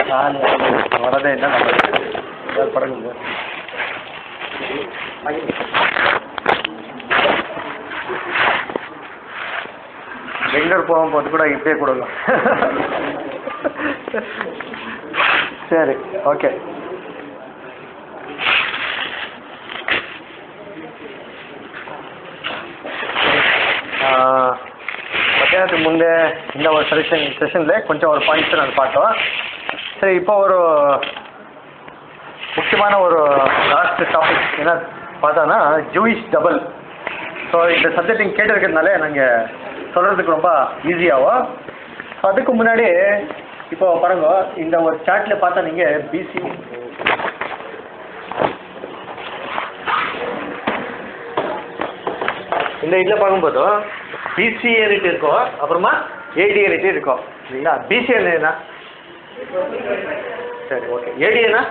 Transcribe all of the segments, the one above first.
நான் வரதே இல்லை நம்ம படகுங்க பெங்களூர் போகும்போது கூட இப்படியே கொடுங்க சரி ஓகே மத்தியானத்துக்கு முன்னே இந்த ஒரு செஷனில் கொஞ்சம் ஒரு பாயிண்ட்ஸ் நான் பார்த்தோம். சரி, இப்போ ஒரு முக்கியமான ஒரு லாஸ்ட் டாபிக் என்ன பார்த்தோன்னா ஜூயிஷ் டபுள். ஸோ இந்த சப்ஜெக்ட் நீங்கள் கேட்டிருக்கிறதுனால நாங்கள் சொல்கிறதுக்கு ரொம்ப ஈஸியாகும். ஸோ அதுக்கு முன்னாடி இப்போ பாருங்க, இந்த ஒரு சார்ட்டில் பார்த்தா நீங்கள் பிசி இந்த இதில் பார்க்கும்போது பிசிஏனிட்டு இருக்கும், அப்புறமா ஏடிஏனிட்டு இருக்கும் இல்லைங்களா. பிசிஎன் என்ன? சரி ஓகே. ஏடிஏனா?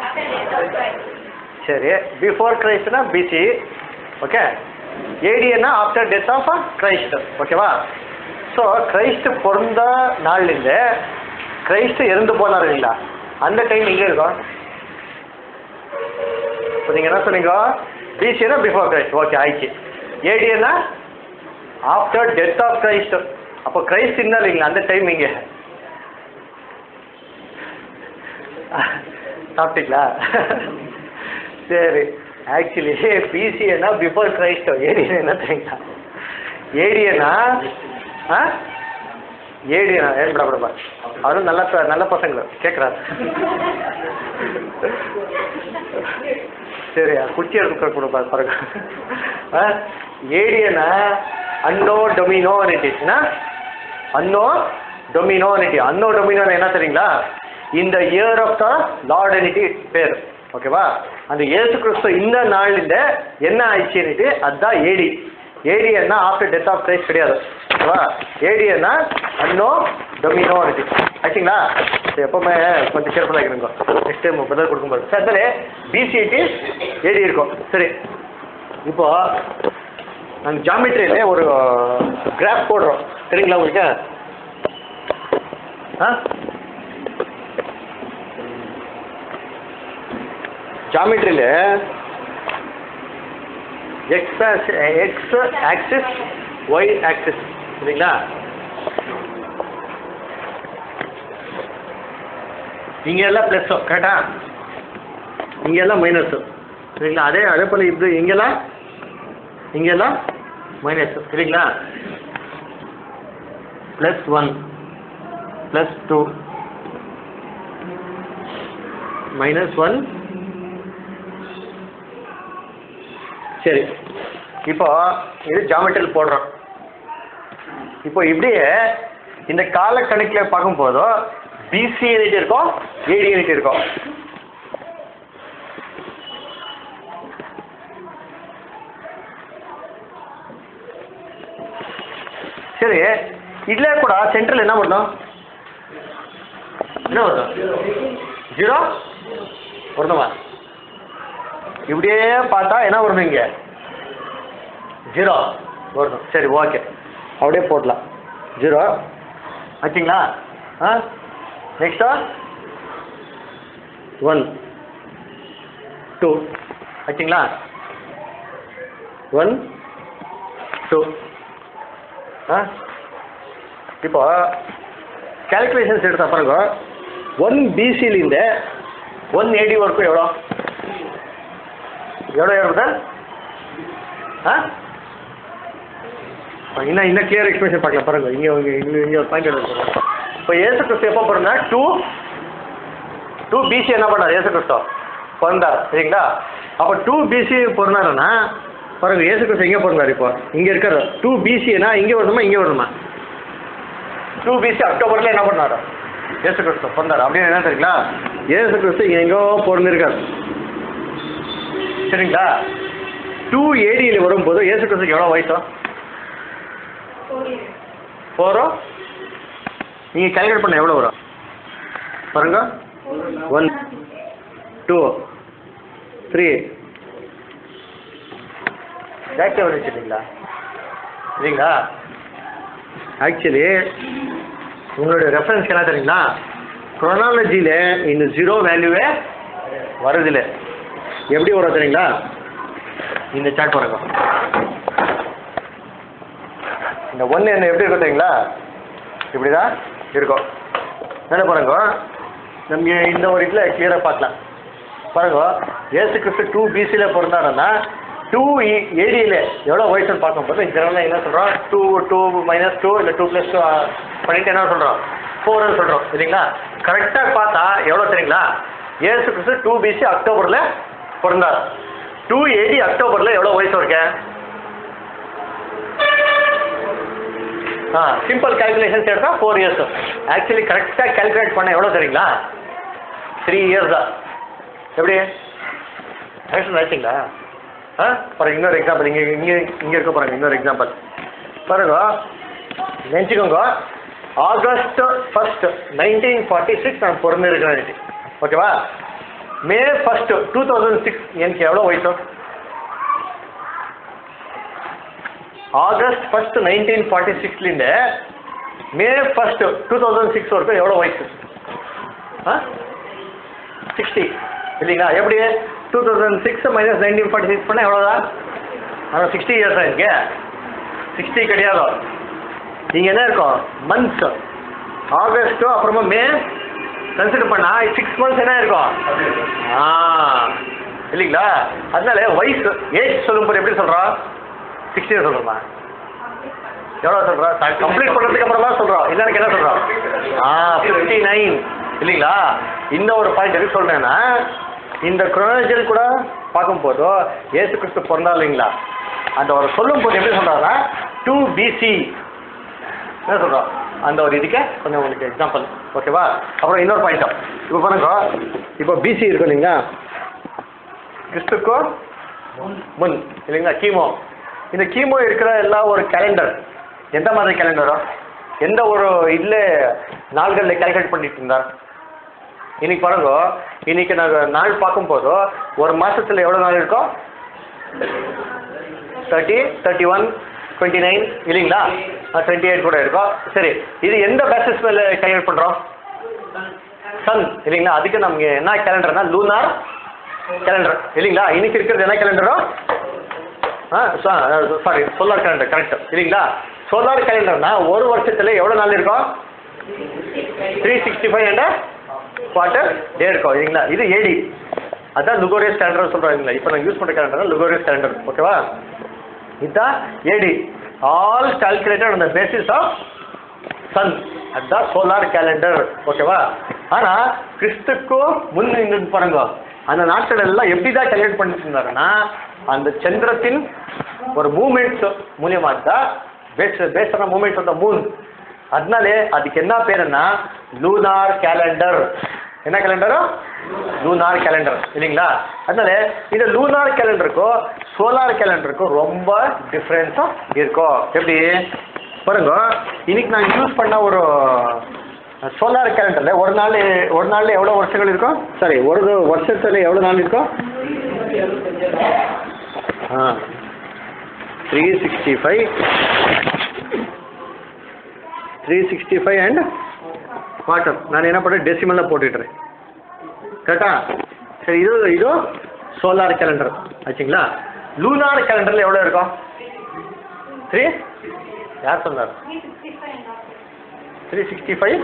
சரி, பிஃபோர் கிரைஸ்ட்னா பிசி. ஓகே. ஏடிஏனா ஆஃப்டர் டெத் ஆஃப் கிரைஸ்ட். ஓகேவா? ஸோ கிரைஸ்ட் பிறந்த நாள்லேருந்து கிரைஸ்ட் இறந்து போனார் இல்லைங்களா, அந்த டைம் எங்கே இருக்கும்? இப்போ நீங்கள் என்ன சொன்னீங்க? பிசினா பிஃபோர் கிரைஸ்ட். ஓகே, ஆயிடுச்சு. ஏடிஏனா ஆஃப்டர் டெத் ஆஃப் கிரைஸ்ட். அப்போ கிரைஸ்ட் இருந்தால் இல்லைங்களா, அந்த டைம் இங்கே சாப்பிட்டீங்களா? சரி, ஆக்சுவலி பிசிஏனா பிஃபோர் கிரைஸ்ட், ஏடிஏனா என்ன தெரியுங்களா? ஏடிஏனா ஏடிஏனா ஏற்படப்படப்பா அவரும் நல்ல பசங்க கேட்குறாரு. சரி, குச்சி எடுக்க கொடுப்பா பாருங்க. ஏடிஏனா அன்னோ டொமினோனிட்டினா அன்னோ டொமினோனிட்டி. அன்னோ டொமினோ என்ன தெரியுங்களா? இந்த இயர் ஆஃப் த லார்டனிட்டி பேர். ஓகேவா? அந்த இயேசு கிறிஸ்து இந்த நாள்ல என்ன ஆயிடுச்சுன்னுட்டு அதுதான் ஏடி. ஏடினா ஆஃப்டர் டெத் ஆஃப் கிரைஸ்ட் கிடையாது. ஓகேவா? ஏடினா அன்னோ டொமினோனிட்டி ஆச்சுங்களா. எப்பவுமே கொஞ்சம் கேர்ஃபுல்லாக இருக்குங்க நெக்ஸ்ட் டைம் பதில் கொடுக்கும்போது. சார் அதனால பிசிஐடி ஏடி இருக்கும். சரி, இப்போ நாங்கள் ஜாமெட்ரியில் ஒரு கிராஃப் போடுறோம் தெரியுங்களா உங்களுக்கு? ஜாமெட்ரியில் எக்ஸ் ஆக்சிஸ் ஒய் ஆக்சிஸ் சரிங்களா. இங்கே எல்லாம் ப்ளஸ்ஸோ கரெக்டா, இங்கே எல்லாம் மைனஸோ சரிங்களா. அதே போல் இது இங்கெல்லாம் மைனஸ் சரிங்களா. +1 +2 -1. சரி, இப்போ இது ஜாமெட்ரியில் போடுறோம். இப்போ இப்படியே இந்த கால கணக்கில் பார்க்கும்போது பிசி யூனிட் இருக்கும், ஏடி யூனிட் இருக்கும். சரி, இதில் கூட சென்ட்ரல் என்ன பண்ணணும்? என்ன வரும்? 0 வரணுமா? இப்படியே பார்த்தா என்ன வரணும்? இங்கே 0 வரணும். சரி ஓகே, அப்படியே போடலாம் 0 ஆச்சுங்களா. நெக்ஸ்ட்டா 1 2 ஆச்சுங்களா. 1 2 இப்போ ಕ್ಯಾಲ್ಕುಲೇಷನ್ಸ್ எடுத்த பாருங்க. 1 BCலிருந்து 1 AD வரைக்கும் எவ்வளோ இருக்குது? இன்னும் கிளியர் எக்ஸ்பிரஷன் பார்க்கலாம் பாருங்க. இங்கே ஒரு பாயிண்ட் எடுத்து இப்போ ஏசு கிறிஸ்து எப்போ பிறந்தா 2 BC என்ன பண்ணார்? ஏசு கிறிஸ்து பிறந்தார் சரிங்களா. அப்போ 2 BC பிறந்தாருன்னா பாருங்க, ஏசு கிறிஸ்து எங்கே பிறந்தார்? இப்போ இங்கே இருக்கார். 2 BCனா இங்கே வரணுமா இங்கே வரணுமா? 2 BC அக்டோபரில் என்ன பண்ணார்? ஏசு கிறிஸ்து பிறந்தார். அப்படின்னு என்ன தெரியுங்களா, ஏசு கிறிஸ்து எங்கோ பிறந்திருக்கார் சரிங்களா. 2 ADயில் வரும்போது ஏசு கிறிஸ்துக்கு எவ்வளோ வயசோ? 4 நீங்கள் கால்குலேட் பண்ண எவ்வளோ வரும் பாருங்க. 1 2 3 ஜாக்கே வந்துச்சுங்களா சரிங்களா. ஆக்சுவலி உங்களுடைய ரெஃபரன்ஸ் என்ன தெரியுங்களா, குரோனாலஜியில் இந்த ஜீரோ வேல்யூவே வருதில்லை. எப்படி வரும் தெரியுங்களா? இந்த சார்ட் பாருங்க. இந்த ஒன்று என்ன எப்படி இருக்கும் தெரியுங்களா? இப்படி தான் இருக்கும். என்ன பாருங்க, நமக்கு இந்த ஒரு இதில் கிளியராக பார்க்கலாம். பாருங்க, ஏசு கிறிஸ்து 2 BCயில் பிறந்தாருன்னா 2 ADயில் எவ்வளோ வயசுன்னு பார்க்கும்போது ஜெனரலாக என்ன சொல்கிறோம், 2 -2 இல்லை 2 + 2 பண்ணிட்டு என்ன சொல்கிறோம், 4ன்னு சொல்கிறோம் இல்லைங்களா? கரெக்டாக பார்த்தா எவ்வளோ தெரியுங்களா? ஏசு கிறிஸ்து 2 BC அக்டோபரில் பிறந்தார். 2 AD அக்டோபரில் எவ்வளோ வயசு இருக்கு? சிம்பிள் கால்குலேஷன்ஸ் எடுத்தால் 4 years. ஆக்சுவலி கரெக்டாக கால்குலேட் பண்ண எவ்வளோ தெரியுங்களா? 3 years தான். எப்படி கரெக்டாக நினைச்சிங்களா? பாருங்க, இன்னொரு எக்ஸாம்பிள் இங்கே இங்கே இங்கே இருக்க பாருங்க. இன்னொரு எக்ஸாம்பிள் பாருங்க, நினச்சிக்கோங்க. ஆகஸ்ட் 1, 1946 நான் பிறந்திருக்கிறேன். ஓகேவா? மே 1, 2006 எனக்கு எவ்வளோ வயசு? ஆகஸ்ட் 1, 1946லேருந்து மே 1, 2006 வரைக்கும் எவ்வளோ வயசு? 60 இல்லைங்களா? எப்படி 2006 - 1946 பண்ணால் எவ்வளோதான்? ஆனால் 60 years தான் இருக்கு. 60 கிடையாது. நீங்கள் என்ன இருக்கும், மந்த்ஸ் ஆகஸ்ட்டு அப்புறமா மே கன்சிடர் பண்ணால் 6 months என்ன இருக்கும்? இல்லைங்களா? அதனால வயசு ஏஜ் சொல்லும்போது எப்படி சொல்கிறோம்? 60 சொல்கிறோமா? எவ்வளோ சொல்கிறோம்? கம்ப்ளீட் பண்ணுறதுக்கு அப்புறமா சொல்கிறோம். இல்லை எனக்கு என்ன சொல்கிறோம்? 59 இல்லைங்களா? இந்த ஒரு பாயிண்ட் எதுக்கு சொல்கிறேன்னா, இந்த குரோனாலஜியில் கூட பார்க்கும்போதோ ஏசு கிறிஸ்து பிறந்தா இல்லைங்களா, அந்த ஒரு சொல்லும் போது எப்படி சொல்கிறாங்கன்னா 2 BC என்ன சொல்கிறோம், அந்த ஒரு இதுக்கு கொஞ்சம் உங்களுக்கு எக்ஸாம்பிள். ஓகேவா? அப்புறம் இன்னொரு பாயிண்ட்டா, இப்போ பாருங்க, இப்போ BC இருக்கும் இல்லைங்களா, கிறிஸ்துக்கோ முன் இல்லைங்களா, கீமோ. இந்த கீமோ இருக்கிற எல்லா ஒரு கேலண்டர் எந்த மாதிரி கேலண்டரோ, எந்த ஒரு இதில் நாள்களில் கேல்குலேட் பண்ணிட்டு இருந்தார்? இன்னைக்கு பாருங்க, இன்னைக்கு நாங்கள் நாள் பார்க்கும்போது ஒரு மாதத்தில் எவ்வளோ நாள் இருக்கோம்? 30, 31, 29 இல்லைங்களா? 28 கூட இருக்கோம். சரி, இது எந்த பேசிஸ் மேலே கேல்குலேட் பண்ணுறோம்? சன் இல்லைங்களா? அதுக்கு நமக்கு என்ன கேலண்டர்னா லூனார் கேலண்டர் இல்லைங்களா? இன்னைக்கு இருக்கிறது என்ன கேலண்டரோ? Sorry, solar calendar. கரெக்ட் இல்லைங்களா? சோலார் கேலண்டர்னா ஒரு வருஷத்தில் எவ்வளோ நாள் இருக்கும்? 365 டே இருக்கும் இல்லைங்களா? இது ஏடி, அதுதான் லுகோரியஸ் கேலண்டர் சொல்கிறாங்க. இப்போ நான் யூஸ் பண்ணுற கேலண்டர் லுகோரியஸ் கேலண்டர். ஓகேவா? இதுதான் AD, all calculated on the basis of sun. அதுதான் சோலார் கேலண்டர். ஓகேவா? ஆனால் கிறிஸ்துக்கு முன் பாருங்க, அந்த நாட்கள் எல்லாம் எப்படி தான் கால்குலேட் பண்ணிட்டு இருந்தாருன்னா, அந்த சந்திரத்தின் ஒரு மூமெண்ட்ஸ் மூலியமாக தான் பேசுகிற மூமெண்ட்ஸ் ஆஃப் த மூன். அதனாலே அதுக்கு என்ன பேருன்னா லூனார் கேலண்டர். என்ன கேலண்டரோ? லூனார் கேலண்டர் இல்லைங்களா? அதனால இந்த லூனார் கேலண்டருக்கும் சோலார் கேலண்டருக்கும் ரொம்ப டிஃப்ரென்ஸும் இருக்கும். எப்படி பாருங்க, இன்னைக்கு நான் யூஸ் பண்ண ஒரு சோலார் கேலண்டரில் ஒரு நாளில் எவ்வளோ வருஷங்கள் இருக்கும்? சரி, ஒரு வருஷத்தில் எவ்வளோ நாள் இருக்கும்? 365 அண்ட் வாட்டர். நான் என்ன பண்ணுறேன், டெசிமலில் போட்டுட்டுறேன். கரெக்டா? சரி, இது சோலார் கேலண்டர் ஆச்சுங்களா? லூனார் கேலண்டரில் எவ்வளோ இருக்கும்? 3 யார் சொன்னார்? 365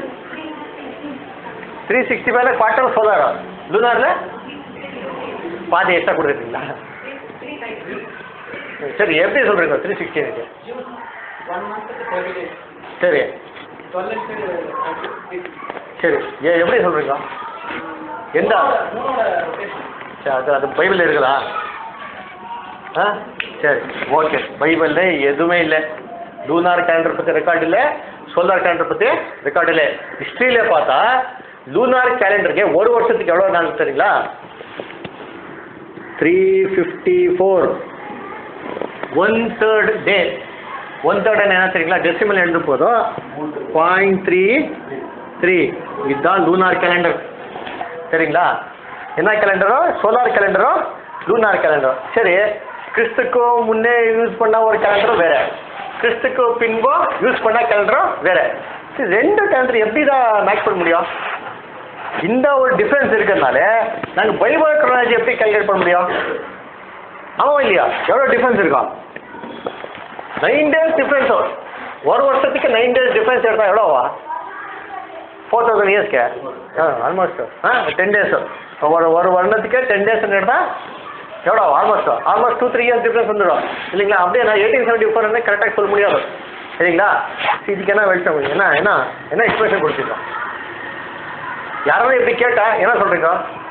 365 குவார்ட்டர் சோலாரா? லூனாரில் பாதி எக்ஸ்ட்ரா கொடுக்குறீங்களா? சரி, எப்படி சொல்கிறீங்க 360? சரி சரி, எப்படி சொல்கிறீங்க? எந்த அது பைபிளில் இருக்குதா? சரி, ஓகே. பைபிளில் எதுவுமே இல்லை. லூனார் கேலண்டர் பற்றி ரெக்கார்டு இல்லை, சோலார் கேலண்டர் பற்றி ரெக்கார்டு இல்லை. ஹிஸ்ட்ரியில் பார்த்தா லூனார் கேலண்டருக்கு ஒரு வருஷத்துக்கு எவ்வளோ நாள் தெரியுங்களா? 354 1/3 டே. 1/3 என்ன தெரியுங்களா? டெசிமல் எழுதும் போதும் 0.33. இதுதான் லூனார் கேலண்டர். சரிங்களா? என்ன கேலண்டரோ? Solar கேலண்டரோ lunar கேலண்டரோ. சரி, கிறிஸ்துக்கு முன்னே யூஸ் பண்ண ஒரு கேலண்டரும் வேறு, கிறிஸ்துக்கு பின்போ யூஸ் பண்ண கேலண்டரும் வேறு. சரி, ரெண்டு கேலண்டர் எப்படி தான் மேட்ச் பண்ண முடியும்? இந்த ஒரு டிஃப்ரென்ஸ் இருக்கிறதுனால நாங்கள் பைபிள் க்ரோனாலஜி எப்படி கால்குலேட் பண்ண முடியும்? ஆமாம் இல்லையா? எவ்வளோ டிஃப்ரென்ஸ் இருக்கும்? 9 days டிஃப்ரென்ஸ். ஒரு வருஷத்துக்கு 9 days டிஃப்ரென்ஸ் எடுத்தால் எவ்வளோவா? 4000 இயர்ஸ்க்கு ஆல்மோஸ்ட் 10 days. ஒரு வருடத்துக்கு 10 days எடுத்தால் எவ்வளோ? ஆல்மோஸ்ட் 2-3 years டிஃப்ரென்ஸ் வந்துடும் இல்லைங்களா? அப்படியே நான் 1874 கரெக்டாக சொல்ல முடியாது சரிங்களா? இதுக்கு என்ன வெளிச்சம் என்ன எக்ஸ்பிரஷன் கொடுத்துருக்கோம்? யாராவது இப்படி கேட்டா என்ன சொல்றீங்க?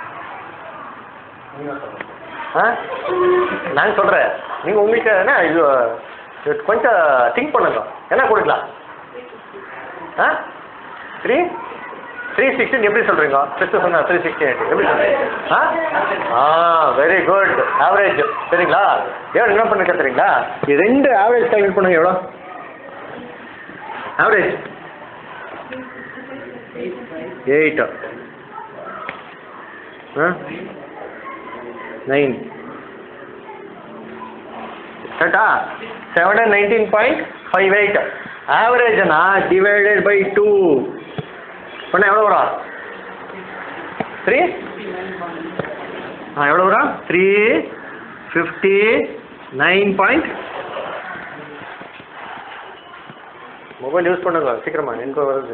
நான் சொல்றேன், நீங்க உங்களுக்கு என்ன இது கொஞ்சம் திங்க் பண்ணுங்க. என்ன கொடுக்கலாம்? 316 எப்படி சொல்றீங்க? கிறிஸ்து சொன்னா 368 எப்படி சொல்றீங்க? வெரி குட், ஆவரேஜ் சரிங்களா? எவ்வளோ என்ன பண்ண தெரியுங்களா? இது 2 ஆவரேஜ் கால்குலேட் பண்ணுங்க. எவ்வளோ ஆவரேஜ்? 8 9 கரெக்டா? 719.58 ஆவரேஜ்னா டிவைடட் பை 2 பண்ண எவ்வளோ வரும்? 3 எவ்வளோ வரும்? 359. மொபைல் யூஸ் பண்ணுங்க சீக்கிரமா, எனக்கு வருது.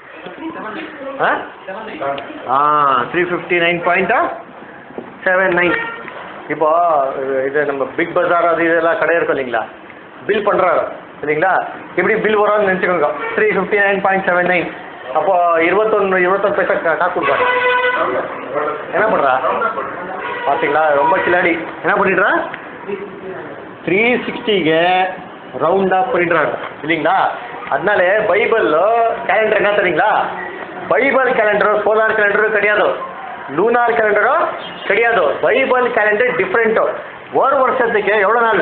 359.79. இப்போ இது நம்ம பிக் பஜார் அது இதெல்லாம் கடை இருக்கும் இல்லைங்களா? பில் பண்ணுறாரு இல்லைங்களா? எப்படி பில் வரோன்னு நினச்சிக்கோங்க. 359.79. அப்போ 21 பைசா காசு கொடுப்பாரு. என்ன பண்ணுறா பார்த்தீங்களா? ரொம்ப கிளாடி என்ன பண்ணிடுறா? 360க்கு ரவுண்ட் ஆஃப் பண்ணிடுறாரு இல்லைங்களா? அதனால பைபிள் கேலண்டர் என்ன தெரியுங்களா? பைபிள் கேலண்டரும் சோலார் கேலண்டரும் கிடையாது, லூனார் கேலண்டரும் கிடையாது. Bible calendar different. ஒரு வருஷத்துக்கு எவ்வளோ நாள்?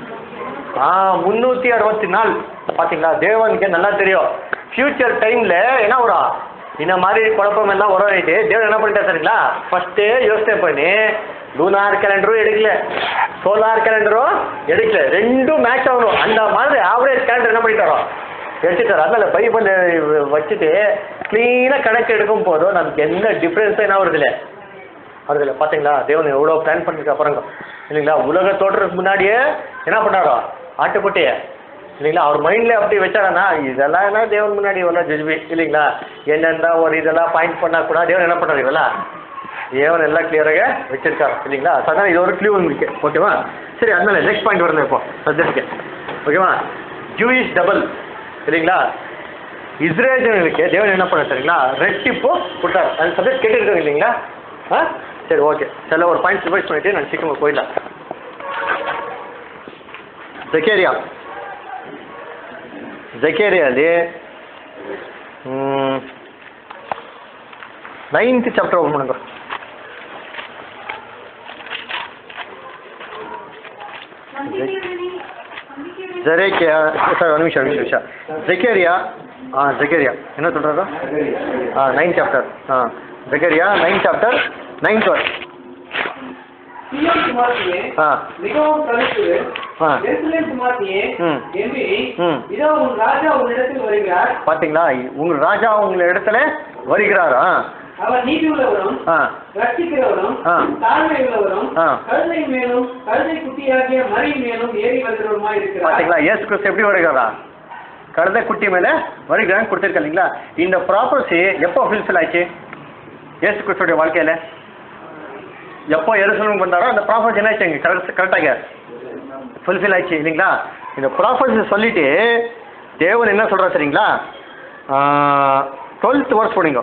360 நாள். பார்த்தீங்களா? தேவனுக்கு நல்லா தெரியும் ஃபியூச்சர் டைமில் என்ன வரும், இந்த மாதிரி குழப்பம் எல்லாம் வரும். ரைட்டு, தேவன் என்ன பண்ணிட்டா சரிங்களா? ஃபஸ்ட்டே யோசனை பண்ணி லூனார் கேலண்டரும் எடுக்கல, சோலார் கேலண்டரும் எடுக்கல, ரெண்டும் மேட்ச் ஆகணும். அந்த மாதிரி ஆவரேஜ் கேலண்டர் என்ன பண்ணிட்டாரோ எடுத்துட்டார். அதனால பைபிள் வச்சுட்டு க்ளீனாக கணக்கு எடுக்கும் போதும் நமக்கு எந்த டிஃப்ரென்ஸும் என்ன வருதில்லை வருதில்லை. பார்த்தீங்களா? தேவன் எவ்வளோ பிளான் பண்ணிருக்க அப்புறங்க இல்லைங்களா? உலக தோற்றத்துக்கு முன்னாடியே என்ன பண்ணாரோ ஆட்டுக்குட்டியை இல்லைங்களா? அவர் மைண்டில் அப்படி வச்சாரன்னா இதெல்லாம் என்ன தேவன் முன்னாடி எவ்வளோ ஜட்ஜ்பி இல்லைங்களா? என்னென்னா ஒரு இதெல்லாம் பாயிண்ட் பண்ணால் கூட தேவன் என்ன பண்ணுறாரு இதெல்லாம் தேவன் எல்லாம் கிளியராக வச்சிருக்காரு இல்லைங்களா? அதனால் இது ஒரு க்ளூ உங்களுக்கு ஓகேவா? சரி, அதனால நெக்ஸ்ட் பாயிண்ட் வரல இப்போ சப்ஜெக்ட்டுக்கு ஓகேவா? ஜூயிஷ் டபுள் இல்லைங்களா? இஸ்ரேலுக்கு தேவன் என்ன பண்ண சரிங்களா? ரெட்டிப்போ கொடுத்தாரு. அந்த சப்ஜெக்ட் கேட்டுருக்காங்க இல்லைங்களா? சரி ஓகே, சில ஒரு பாயிண்ட் ரிவைஸ் பண்ணிட்டு நான் சீக்கிரமாக போயிடலாம். ஜெக்கேரியாலே 9th சாப்டர் ஓப்பன் பண்ணுங்க. ஜெரேக்கியா சார் ஒரு நிமிஷம் ஜெக்கேரியா என்ன சொல்கிறாரோ 9th chapter Zechariah 9th chapter 9th verse. பாத்தீங்களா? உங்க ராஜா உங்க இடத்துல வருகிறாரா? அவர் நீதியுள்ளவரும் ரட்சிக்கிறவரும் தாழ்மையுள்ளவரும் கழுதை மேலும் கழுதை குட்டியாகிய மரி மேலும் ஏறி வருகிறவருமாய் இருக்கிறார். பாத்தீங்களா? இயேசு கிறிஸ்து எப்படி வருகிறாரா? கழுதை குட்டி மேல வருகிறான்னு கொடுத்திருக்க இல்லைங்களா? இந்த ப்ராப்பர்சி எப்போ ஃபுல்ஃபில் ஆச்சு இயேசு கிறிஸ்துடைய வாழ்க்கையில? எப்போ எருசலேமுக்கு வந்தாரோ அந்த ப்ராஃபஸி என்ன ஆச்சு கரெக்டாக ஃபுல்ஃபில் ஆச்சு இல்லைங்களா? இந்த ப்ராஃபஸி சொல்லிட்டு தேவன் என்ன சொல்கிறா சரிங்களா? 12th verse போடுங்க.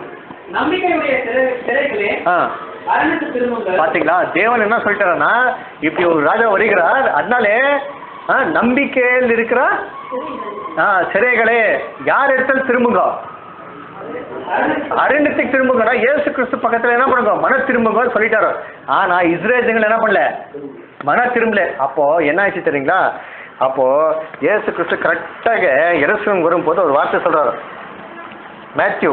பார்த்தீங்களா? தேவன் என்ன சொல்லிட்டாருன்னா இப்படி ஒரு ராஜா வருகிறார், அதனாலே நம்பிக்கையில் இருக்கிற சிறைகளே யார் இடத்துல திரும்புங்க? அரண்யத்துக்கு திரும்புங்கடா. இயேசு கிறிஸ்து பக்கத்தில் என்ன பண்ணுங்க? மன திரும்புங்க சொல்லிட்டாரு. ஆனா இஸ்ரேலுங்கள் என்ன பண்ணல? மன திரும்பல. அப்போ என்ன ஆச்சு தெரியுங்களா? அப்போ இயேசு கிறிஸ்து கரெக்டாக எருசலேம் வரும்போது ஒரு வார்த்தை சொல்றாரு. மேத்யூ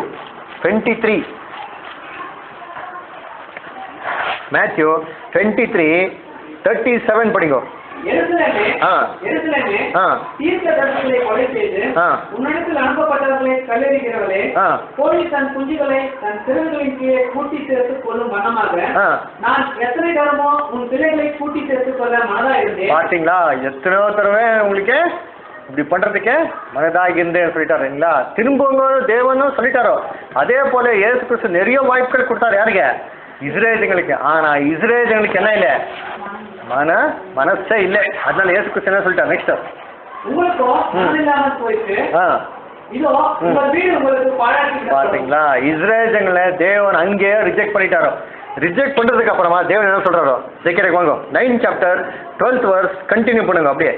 23 37 படிங்க. எருசலேமே, ஆ. எருசலேமே, ஆ. தீர்க்கதரிசிகளை கொலை செய்து ஆ. உன்னிடத்தில் அனுப்பப்பட்டவர்களை கல்லெறிகிறவளே, ஆ. கோழி தன் குஞ்சுகளை தன் சிறகுகளின் கீழே கூட்டி சேர்த்து கொள்ளும் வண்ணமாக ஆ. நான் எத்தனை தரமோ உன் பிள்ளைகளை கூட்டி சேர்த்து கொள்ள மனதா இருந்தேன். பாத்தீங்களா எத்தனையோ தடவை உங்களுக்கு இப்படி பண்றதுக்கு மனதாக இருந்தேன்னு சொல்லிட்டாருங்களா. திரும்பவங்க தேவனும் சொல்லிட்டாரோ அதே போல இயேசு கிறிஸ்து நிறைய வாய்ப்புகள் கொடுத்தாரு யாருக்கு? இஸ்ரேலுங்களுக்கு. ஆனா இஸ்ரேலுங்களுக்கு என்ன இல்லை? மனசே இல்லை. அதனால இயேசு கிறிஸ்து என்ன சொல்லிட்டார் நெக்ஸ்ட்? உங்களுக்கும் மனம் இல்லாமல் போயிட்டு இதோ உங்கள் வீடு உங்களுக்கு பாழாக்கி. பாத்தீங்களா இஸ்ரேலுங்களை தேவன் அங்கேயே ரிஜெக்ட் பண்ணிட்டாரோ. ரிஜெக்ட் பண்றதுக்கு அப்புறமா தேவன் என்ன சொல்றாரோ? ஜெக்கரேக்கு வாங்க 9th chapter 12th verse continue பண்ணுங்க அப்படியே.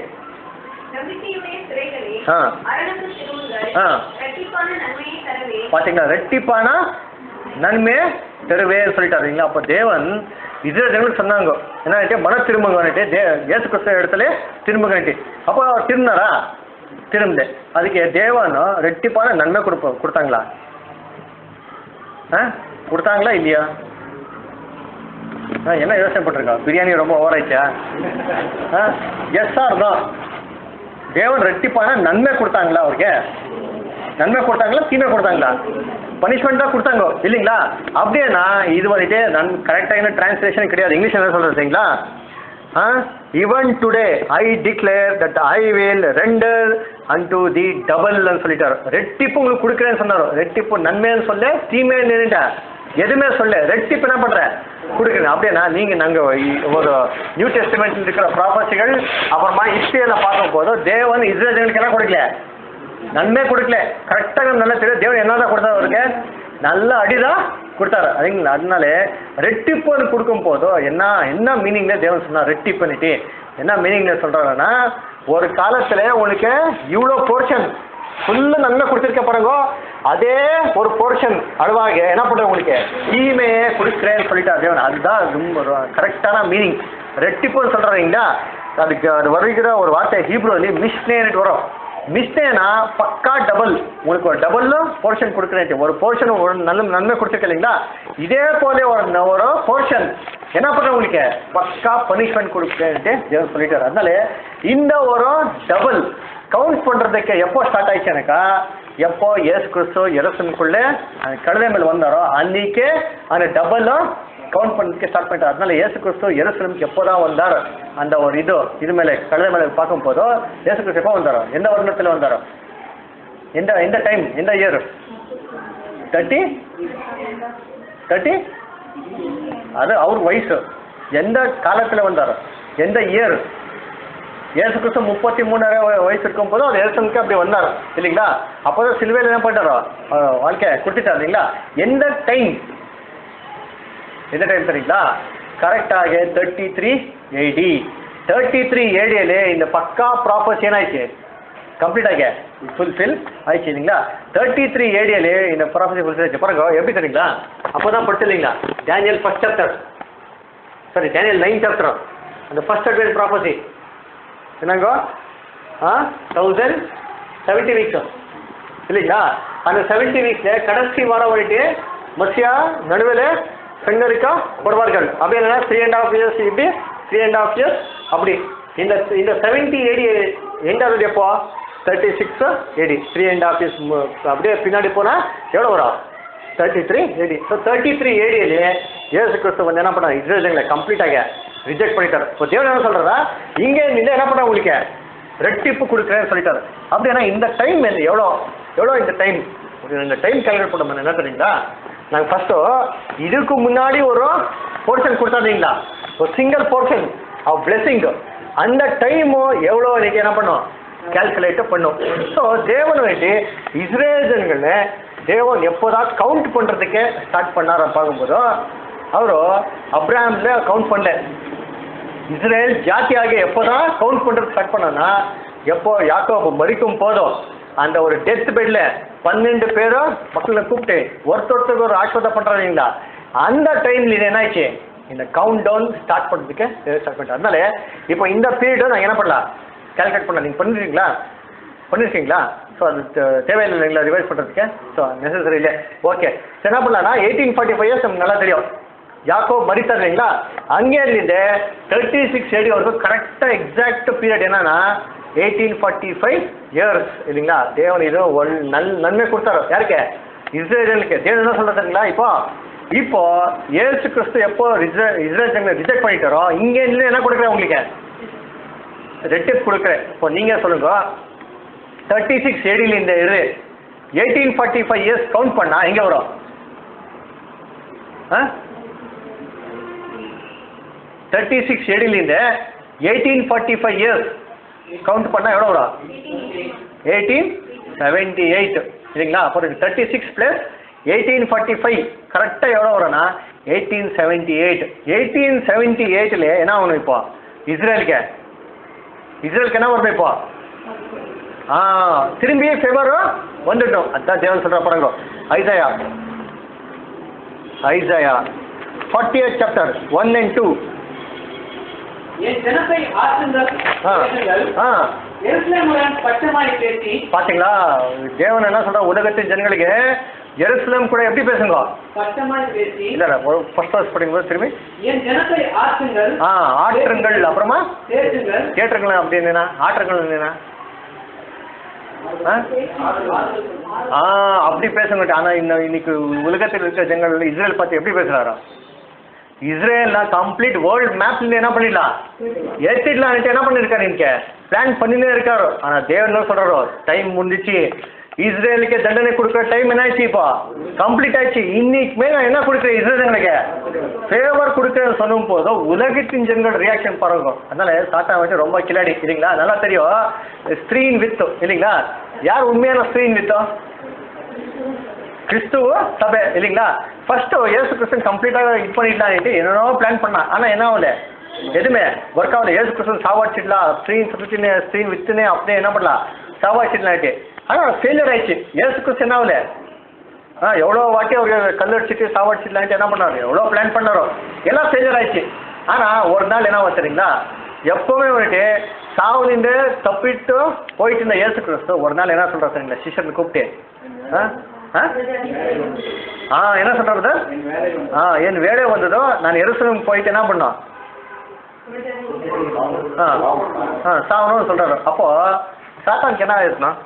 பாத்தீங்களா ரெட்டிப்பான நன்மையை தருவே சொல்லிட்டாருங்களா. அப்போ தேவன் இஸ்ரேலுக்கு சொன்னாங்க என்ன மன திரும்பங்கன்ட்டு இயேசு கிறிஸ்து இடத்துல திரும்பங்கன்ட்டு. அப்போ திரும்பினாரா? திரும்பல. அதுக்கு தேவன் ரெட்டிப்பான நன்மை கொடுத்தாங்களா? கொடுத்தாங்களா இல்லையா? என்ன யோசனை பண்ணிருக்கா? பிரியாணி ரொம்ப ஓவர் ஆயிடுச்சா? எஸ் சார் தான். தேவன் ரெட்டிப்பான நன்மை கொடுத்தாங்களா? அவருக்கு நன்மை கொடுத்தாங்களா தீமை கொடுத்தாங்களா? பனிஷ்மெண்ட் தான் கொடுத்தாங்க இல்லைங்களா? அப்படியேனா இது வந்துட்டு கரெக்டான டிரான்ஸ்லேஷன் கிடையாது. இங்கிலீஷ் என்ன சொல்றீங்களா? Even today I declare that I will render unto the double சொல்லிட்டாரு. ரெட்டிப்பு உங்களுக்கு கொடுக்குறேன்னு சொன்னாரோ. ரெட்டிப்பு நன்மைன்னு சொல்ல தீமைன்னு நின்றுட்டேன் எதுவுமே சொல்ல. ரெட்டிப்பு என்ன பண்ற கொடுக்குறேன். அப்படின்னா நீங்க நாங்க ஒரு நியூ டெஸ்டிமெண்ட்ல இருக்கிற ப்ராபர்சிகள் அப்புறமா ஹிஸ்டரியில பார்க்கும் போது தேவன் இஸ்ரேலுக்கு என்ன கொடுக்கல? நன்மை கொடுக்கல. கரெக்டாக நல்லா தெரியும் தேவன் என்னதான் கொடுத்தாரு அவருக்கு? நல்ல அடிதான் கொடுத்தாரு அதுங்களா. அதனால ரெட்டிப்புன்னு கொடுக்கும் போதோ என்ன மீனிங்ல தேவன் சொன்னார் ரெட்டிப் பண்ணிட்டு என்ன மீனிங்ல சொல்றாருன்னா, ஒரு காலத்துல உனக்கு இவ்வளோ போர்ஷன் ஃபுல்லு நன்மை கொடுத்துருக்க பாருங்க, அதே ஒரு போர்ஷன் அளவாக என்ன பண்ணுற உங்களுக்கு தீமையே கொடுக்குறேன்னு சொல்லிட்டார் தேவன். அதுதான் ரொம்ப கரெக்டான மீனிங். ரெட்டிப்புன்னு சொல்கிறாங்களா. அதுக்கு அது வருகிற ஒரு வார்த்தை ஹீப்ரூலி மிஷ்னேன்னு வரும். மிஸ்டேனா பக்கா டபுள். உங்களுக்கு ஒரு டபுள் போர்ஷன் கொடுக்குறேன். ஒரு போர்ஷன் ஒரு நன்மை கொடுத்துருக்க இல்லைங்களா. இதே போல ஒரு போர்ஷன் என்ன பண்ணுற உங்களுக்கு பக்கா பனிஷ்மெண்ட் கொடுக்குறேன்ட்டு தேவன் சொல்லிட்டார். அதனால இந்த ஒரு டபுள் கவுண்ட் பண்ணுறதுக்கு எப்போ ஸ்டார்ட் ஆயிடுச்சுனாக்கா, எப்போ இயேசு கிறிஸ்து எருசலேமுக்குள்ளே கழுதை மேலே வந்தாரோ அன்றைக்கே அந்த டபுளும் கவுண்ட் பண்ணுறதுக்கு ஸ்டார்ட் பண்ணிட்டார். அதனால இயேசு கிறிஸ்து எருசலேமுக்கு எப்போ தான் வந்தார் அந்த ஒரு இது மேலே கழுதை மேலே பார்க்கும் போதோ இயேசு கிறிஸ்து எப்போ வந்தாரோ, எந்த வருடத்தில் வந்தாரோ, எந்த டைம், எந்த இயர்? 30 அது அவர் வயசு. எந்த காலத்தில் வந்தாரோ, எந்த இயர்? இயேசு கிறிஸ்து 33 வயசு இருக்கும் போதும் அது எருசலேமுக்கு அப்படி வந்தார் இல்லைங்களா. அப்போதான் சிலுவையில் என்ன பண்ணிட்டாரோ வாழ்க்கை கொடுத்துட்டார் இல்லைங்களா. எந்த டைம் தெரியுங்களா? கரெக்டாக 33 AD. 33 AD இந்த பக்கா ப்ராப்பர்ஸ் ஏன்னாயிடுச்சு கம்ப்ளீட் ஆக ஃபுல்ஃபில் ஆயிடுச்சு இல்லைங்களா. 33 AD இந்த ப்ராப்பர்சி ஃபுல்ஃபில் ஆயிடுச்சு பாருங்க. எப்படி தெரியுங்களா? அப்போ தான் படிச்சு இல்லைங்களா Daniel 1st chapter, Daniel 9th chapter, அந்த ஃபர்ஸ்ட் அட்வென்ட் ப்ராப்பர்சி என்னங்கோ 1070 weeks இல்லைங்களா. அந்த 70 weeks கடைசி வாரம் வந்துட்டு மத்தியா நடுவில் பெண்களுக்கா போடுவார்கள். அப்படி இல்லைன்னா 3.5 years இப்படி 3.5 years அப்படி. இந்த 70 AD எண்டாவது எப்போ 36 AD 3.5 years அப்படியே பின்னாடி போனால் எவ்வளோ வரும் 33 AD. ஸோ 33 AD இயேசு கிறிஸ்து வந்து என்ன பண்ணார் இஸ்ரேலுங்களை கம்ப்ளீட்டாக ரிஜெக்ட் பண்ணிட்டார். இப்போ தேவன் என்ன சொல்கிறதா இங்கே இந்த என்ன பண்ண உங்களுக்கு ரெட்டிப்பு கொடுக்குறேன்னு சொல்லிட்டாரு. அப்படின்னா இந்த டைம் எவ்வளோ இந்த டைம் கேல்குலேட் பண்ண என்ன தெரியுங்களா? நாங்கள் ஃபஸ்ட்டு இதுக்கு முன்னாடி ஒரு போர்ஷன் கொடுத்தாருங்களா, ஒரு சிங்கிள் போர்ஷன் ஆஃப் பிளெஸிங். அந்த டைமு எவ்வளோ இன்னைக்கு என்ன பண்ணோம் கேல்குலேட் பண்ணும். ஸோ தேவன் வந்துட்டு இஸ்ரேல்களை தேவன் எப்போதான் கவுண்ட் பண்ணுறதுக்கு ஸ்டார்ட் பண்ணார பார்க்கும்போதோ ಅವರು ಅಬ್ರಾಹ್ಮ್ல கவுண்ட் பண்ணல. இஸ்ரேல் ஜாத்தியாக எப்போதான் கவுண்ட் பண்ணுறது ஸ்டார்ட் பண்ணோன்னா எப்போ யாக்கோபு மறிக்கும் போதும் அந்த ஒரு டெத் பெட்ல 12 பேரும் மக்களை கூப்பிட்டு ஒருத்தருக்கு ஒரு ஆஸ்வாதம் பண்ணுறாங்களா, அந்த டைம்ல இது என்னாச்சு இந்த கவுண்ட் டவுன் ஸ்டார்ட் பண்ணுறதுக்கு ஸ்டார்ட் பண்ணிட்டேன். அதனால இப்போ இந்த பீரியடும் நான் என்ன பண்ணலாம் கேல்குலேட் பண்ணலாம். நீங்கள் பண்ணிருக்கீங்களா? ஸோ அது தேவையில்லை இல்லைங்களா ரிவைஸ் பண்ணுறதுக்கு? ஸோ நெசசரி இல்லை. ஓகே என்ன பண்ணலாம்னா 1845 years நமக்கு நல்லா தெரியும் யாக்கோ மரித்தார் இல்லைங்களா, அங்கே இருந்து 36 AD வரைக்கும் கரெக்டாக எக்ஸாக்ட் பீரியட் என்னன்னா 1845 இயர்ஸ் இல்லைங்களா. தேவன் இது நன்மை கொடுத்தாரு யாருக்கு? இஸ்ரேலுக்கு. தேவன் என்ன சொல்றாருங்களா, இப்போ இயேசு கிறிஸ்து எப்போ இஸ்ரேல் ஜனங்களை ரிஜெக்ட் பண்ணிட்டாரோ இங்கே இருந்து என்ன கொடுக்குறேன் உங்களுக்கு? ரெட்டிப் கொடுக்குறேன். இப்போ நீங்கள் சொல்லுங்க, 36 AD இந்த இது 1845 இயர்ஸ் கவுண்ட் பண்ணா எங்கே வரும்? 36 AD 1845 இயர்ஸ் கவுண்ட் பண்ணா எவ்வளோ வரும்? 1878 இல்லைங்களா. அப்புறம் 36 + 1845 கரெக்டாக எவ்வளோ வரும்னா 1878. 1878 என்ன ஆகணும் இப்போ? இஸ்ரேலுக்கு என்ன வரணும் இப்போ? திரும்பி ஃபேவர் வந்துட்டோம். அதான் தேவன் சொல்ற பாருங்க, ஐசாயா 48th chapter 1 and 2. என் ஜனத்தை ஆற்றுங்கள், எருசலேமுடன் பட்சமாய் பேசி. பாத்தீங்களா, தேவன் என்ன சொல்ற, உலகத்தின் ஜனங்களுக்கு எருசலேம் கூட எப்படி பேசுங்க? பட்சமாய் பேசி. இல்ல ஃபர்ஸ்ட் வாஸ் படிங்க திரும்பி. என் ஜனத்தை ஆற்றுங்கள், ஆற்றுங்கள், அப்புறமா பேசுங்கள். கேட்டுருங்களேன். அப்படி என்னன்னா ஆற்றுங்கள் என்னன்னா அப்படி பேசுங்க. ஆனா இன்னைக்கு உலகத்தில் இருக்கிற ஜனங்கள் இஸ்ரேல் பார்த்து எப்படி பேசுறாரா? இஸ்ரேல் கம்ப்ளீட் வேர்ல்ட் மேப்ல என்ன பண்ணிடலாம், ஏற்றிடலாம் என்ன பண்ணிருக்காரு, இன்னைக்கு பிளான் பண்ணினே இருக்காரு. ஆனா தேவன் என்ன சொல்றாரோ, டைம் முடிஞ்சிச்சு, இஸ்ரேலுக்கு தண்டனை கொடுக்குற டைம் என்ன ஆயிடுச்சு, இப்போ கம்ப்ளீட் ஆயிடுச்சு. இன்னைக்குமே நான் என்ன கொடுக்குறேன், இஸ்ரேலுங்களுக்கு ஃபேவர் கொடுக்குறேன்னு சொல்லும் போதும் உலகத்தின் ஜனங்கள் ரியாக்ஷன் பாருங்க. அதனால சாத்தா வச்சு ரொம்ப கிளாடி இல்லைங்களா. நல்லா தெரியும், ஸ்க்ரீன் வித்து இல்லைங்களா. யார் உண்மையான ஸ்க்ரீன் வித்தோ? கிறிஸ்துவ சபை இல்லைங்களா. ஃபர்ஸ்ட் இயேசு கிறிஸ்தன் கம்ப்ளீட்டாக இது பண்ணிடலான்ட்டு என்னென்னோ பிளான் பண்ணான். ஆனால் என்ன ஆகல, எதுவுமே ஒர்க் ஆகல. இயேசு கிறிஸ்தன் சாவாச்சிடலாம், ஸ்க்ரீன் வித்துனே அப்படியே என்ன பண்ணலாம், சாவாச்சிடலான்ட்டு. ஆனால் ஃபெயிலியர் ஆயிடுச்சு. இயேசு கிறிஸ்து என்ன ஆகல, எவ்வளோ வாட்டி அவர் கல்லடிச்சிட்டு சாவாச்சிடலான்ட்டு என்ன பண்ணாரு, எவ்வளோ பிளான் பண்ணாரோ எல்லாம் ஃபெயிலியர் ஆயிடுச்சு. ஆனால் ஒரு நாள் என்ன வச்சுறீங்களா, எப்பவுமே வந்துட்டு சாவுலிருந்து தப்பிட்டு போயிட்டு இருந்த இயேசு கிறிஸ்து ஒரு நாள் என்ன சொல்றாரு சரிங்களா, சிஷ்யர்னு கூப்பிட்டு என்ன சொல்றது, என் வேலை வந்ததோ நான் எருசலேம் போயிட்டு என்ன பண்ணோம், சாவணும்னு சொல்றாரு. அப்போ சாத்தானுக்கு என்ன ஆயிருக்கணும்,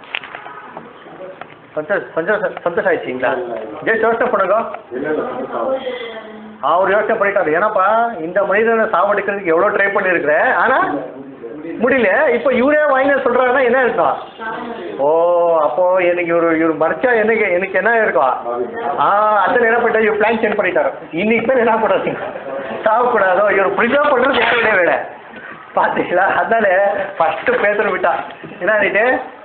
சந்தோஷம் ஆயிடுச்சிங்களா? ஜெயிச்சு யோசனை பண்ணுங்க. அவர் யோசனை பண்ணிட்டாரு, ஏன்னாப்பா இந்த மனிதனை சாவடிக்கிறதுக்கு எவ்வளோ ட்ரை பண்ணியிருக்கிறேன், ஆனால் முடியல. இப்போ இவரே வாங்கி சொல்றாருன்னா என்ன இருக்கும்? அப்போ எனக்கு இவர் மறைச்சா எனக்கு என்ன இருக்கும்? அதில் என்ன பண்ணிட்டா, இவர் பிளான் சேஞ்ச் பண்ணிட்டாரு. இன்னைக்கு என்ன பண்ணுறது, சாவக்கூடாதோ இவர் ப்ரிசர்வ் பண்ணுறது யாருடைய வேலை பார்த்தீங்களா. அதனால ஃபர்ஸ்ட் பேசுற விட்டா என்ன ஆகிட்டு,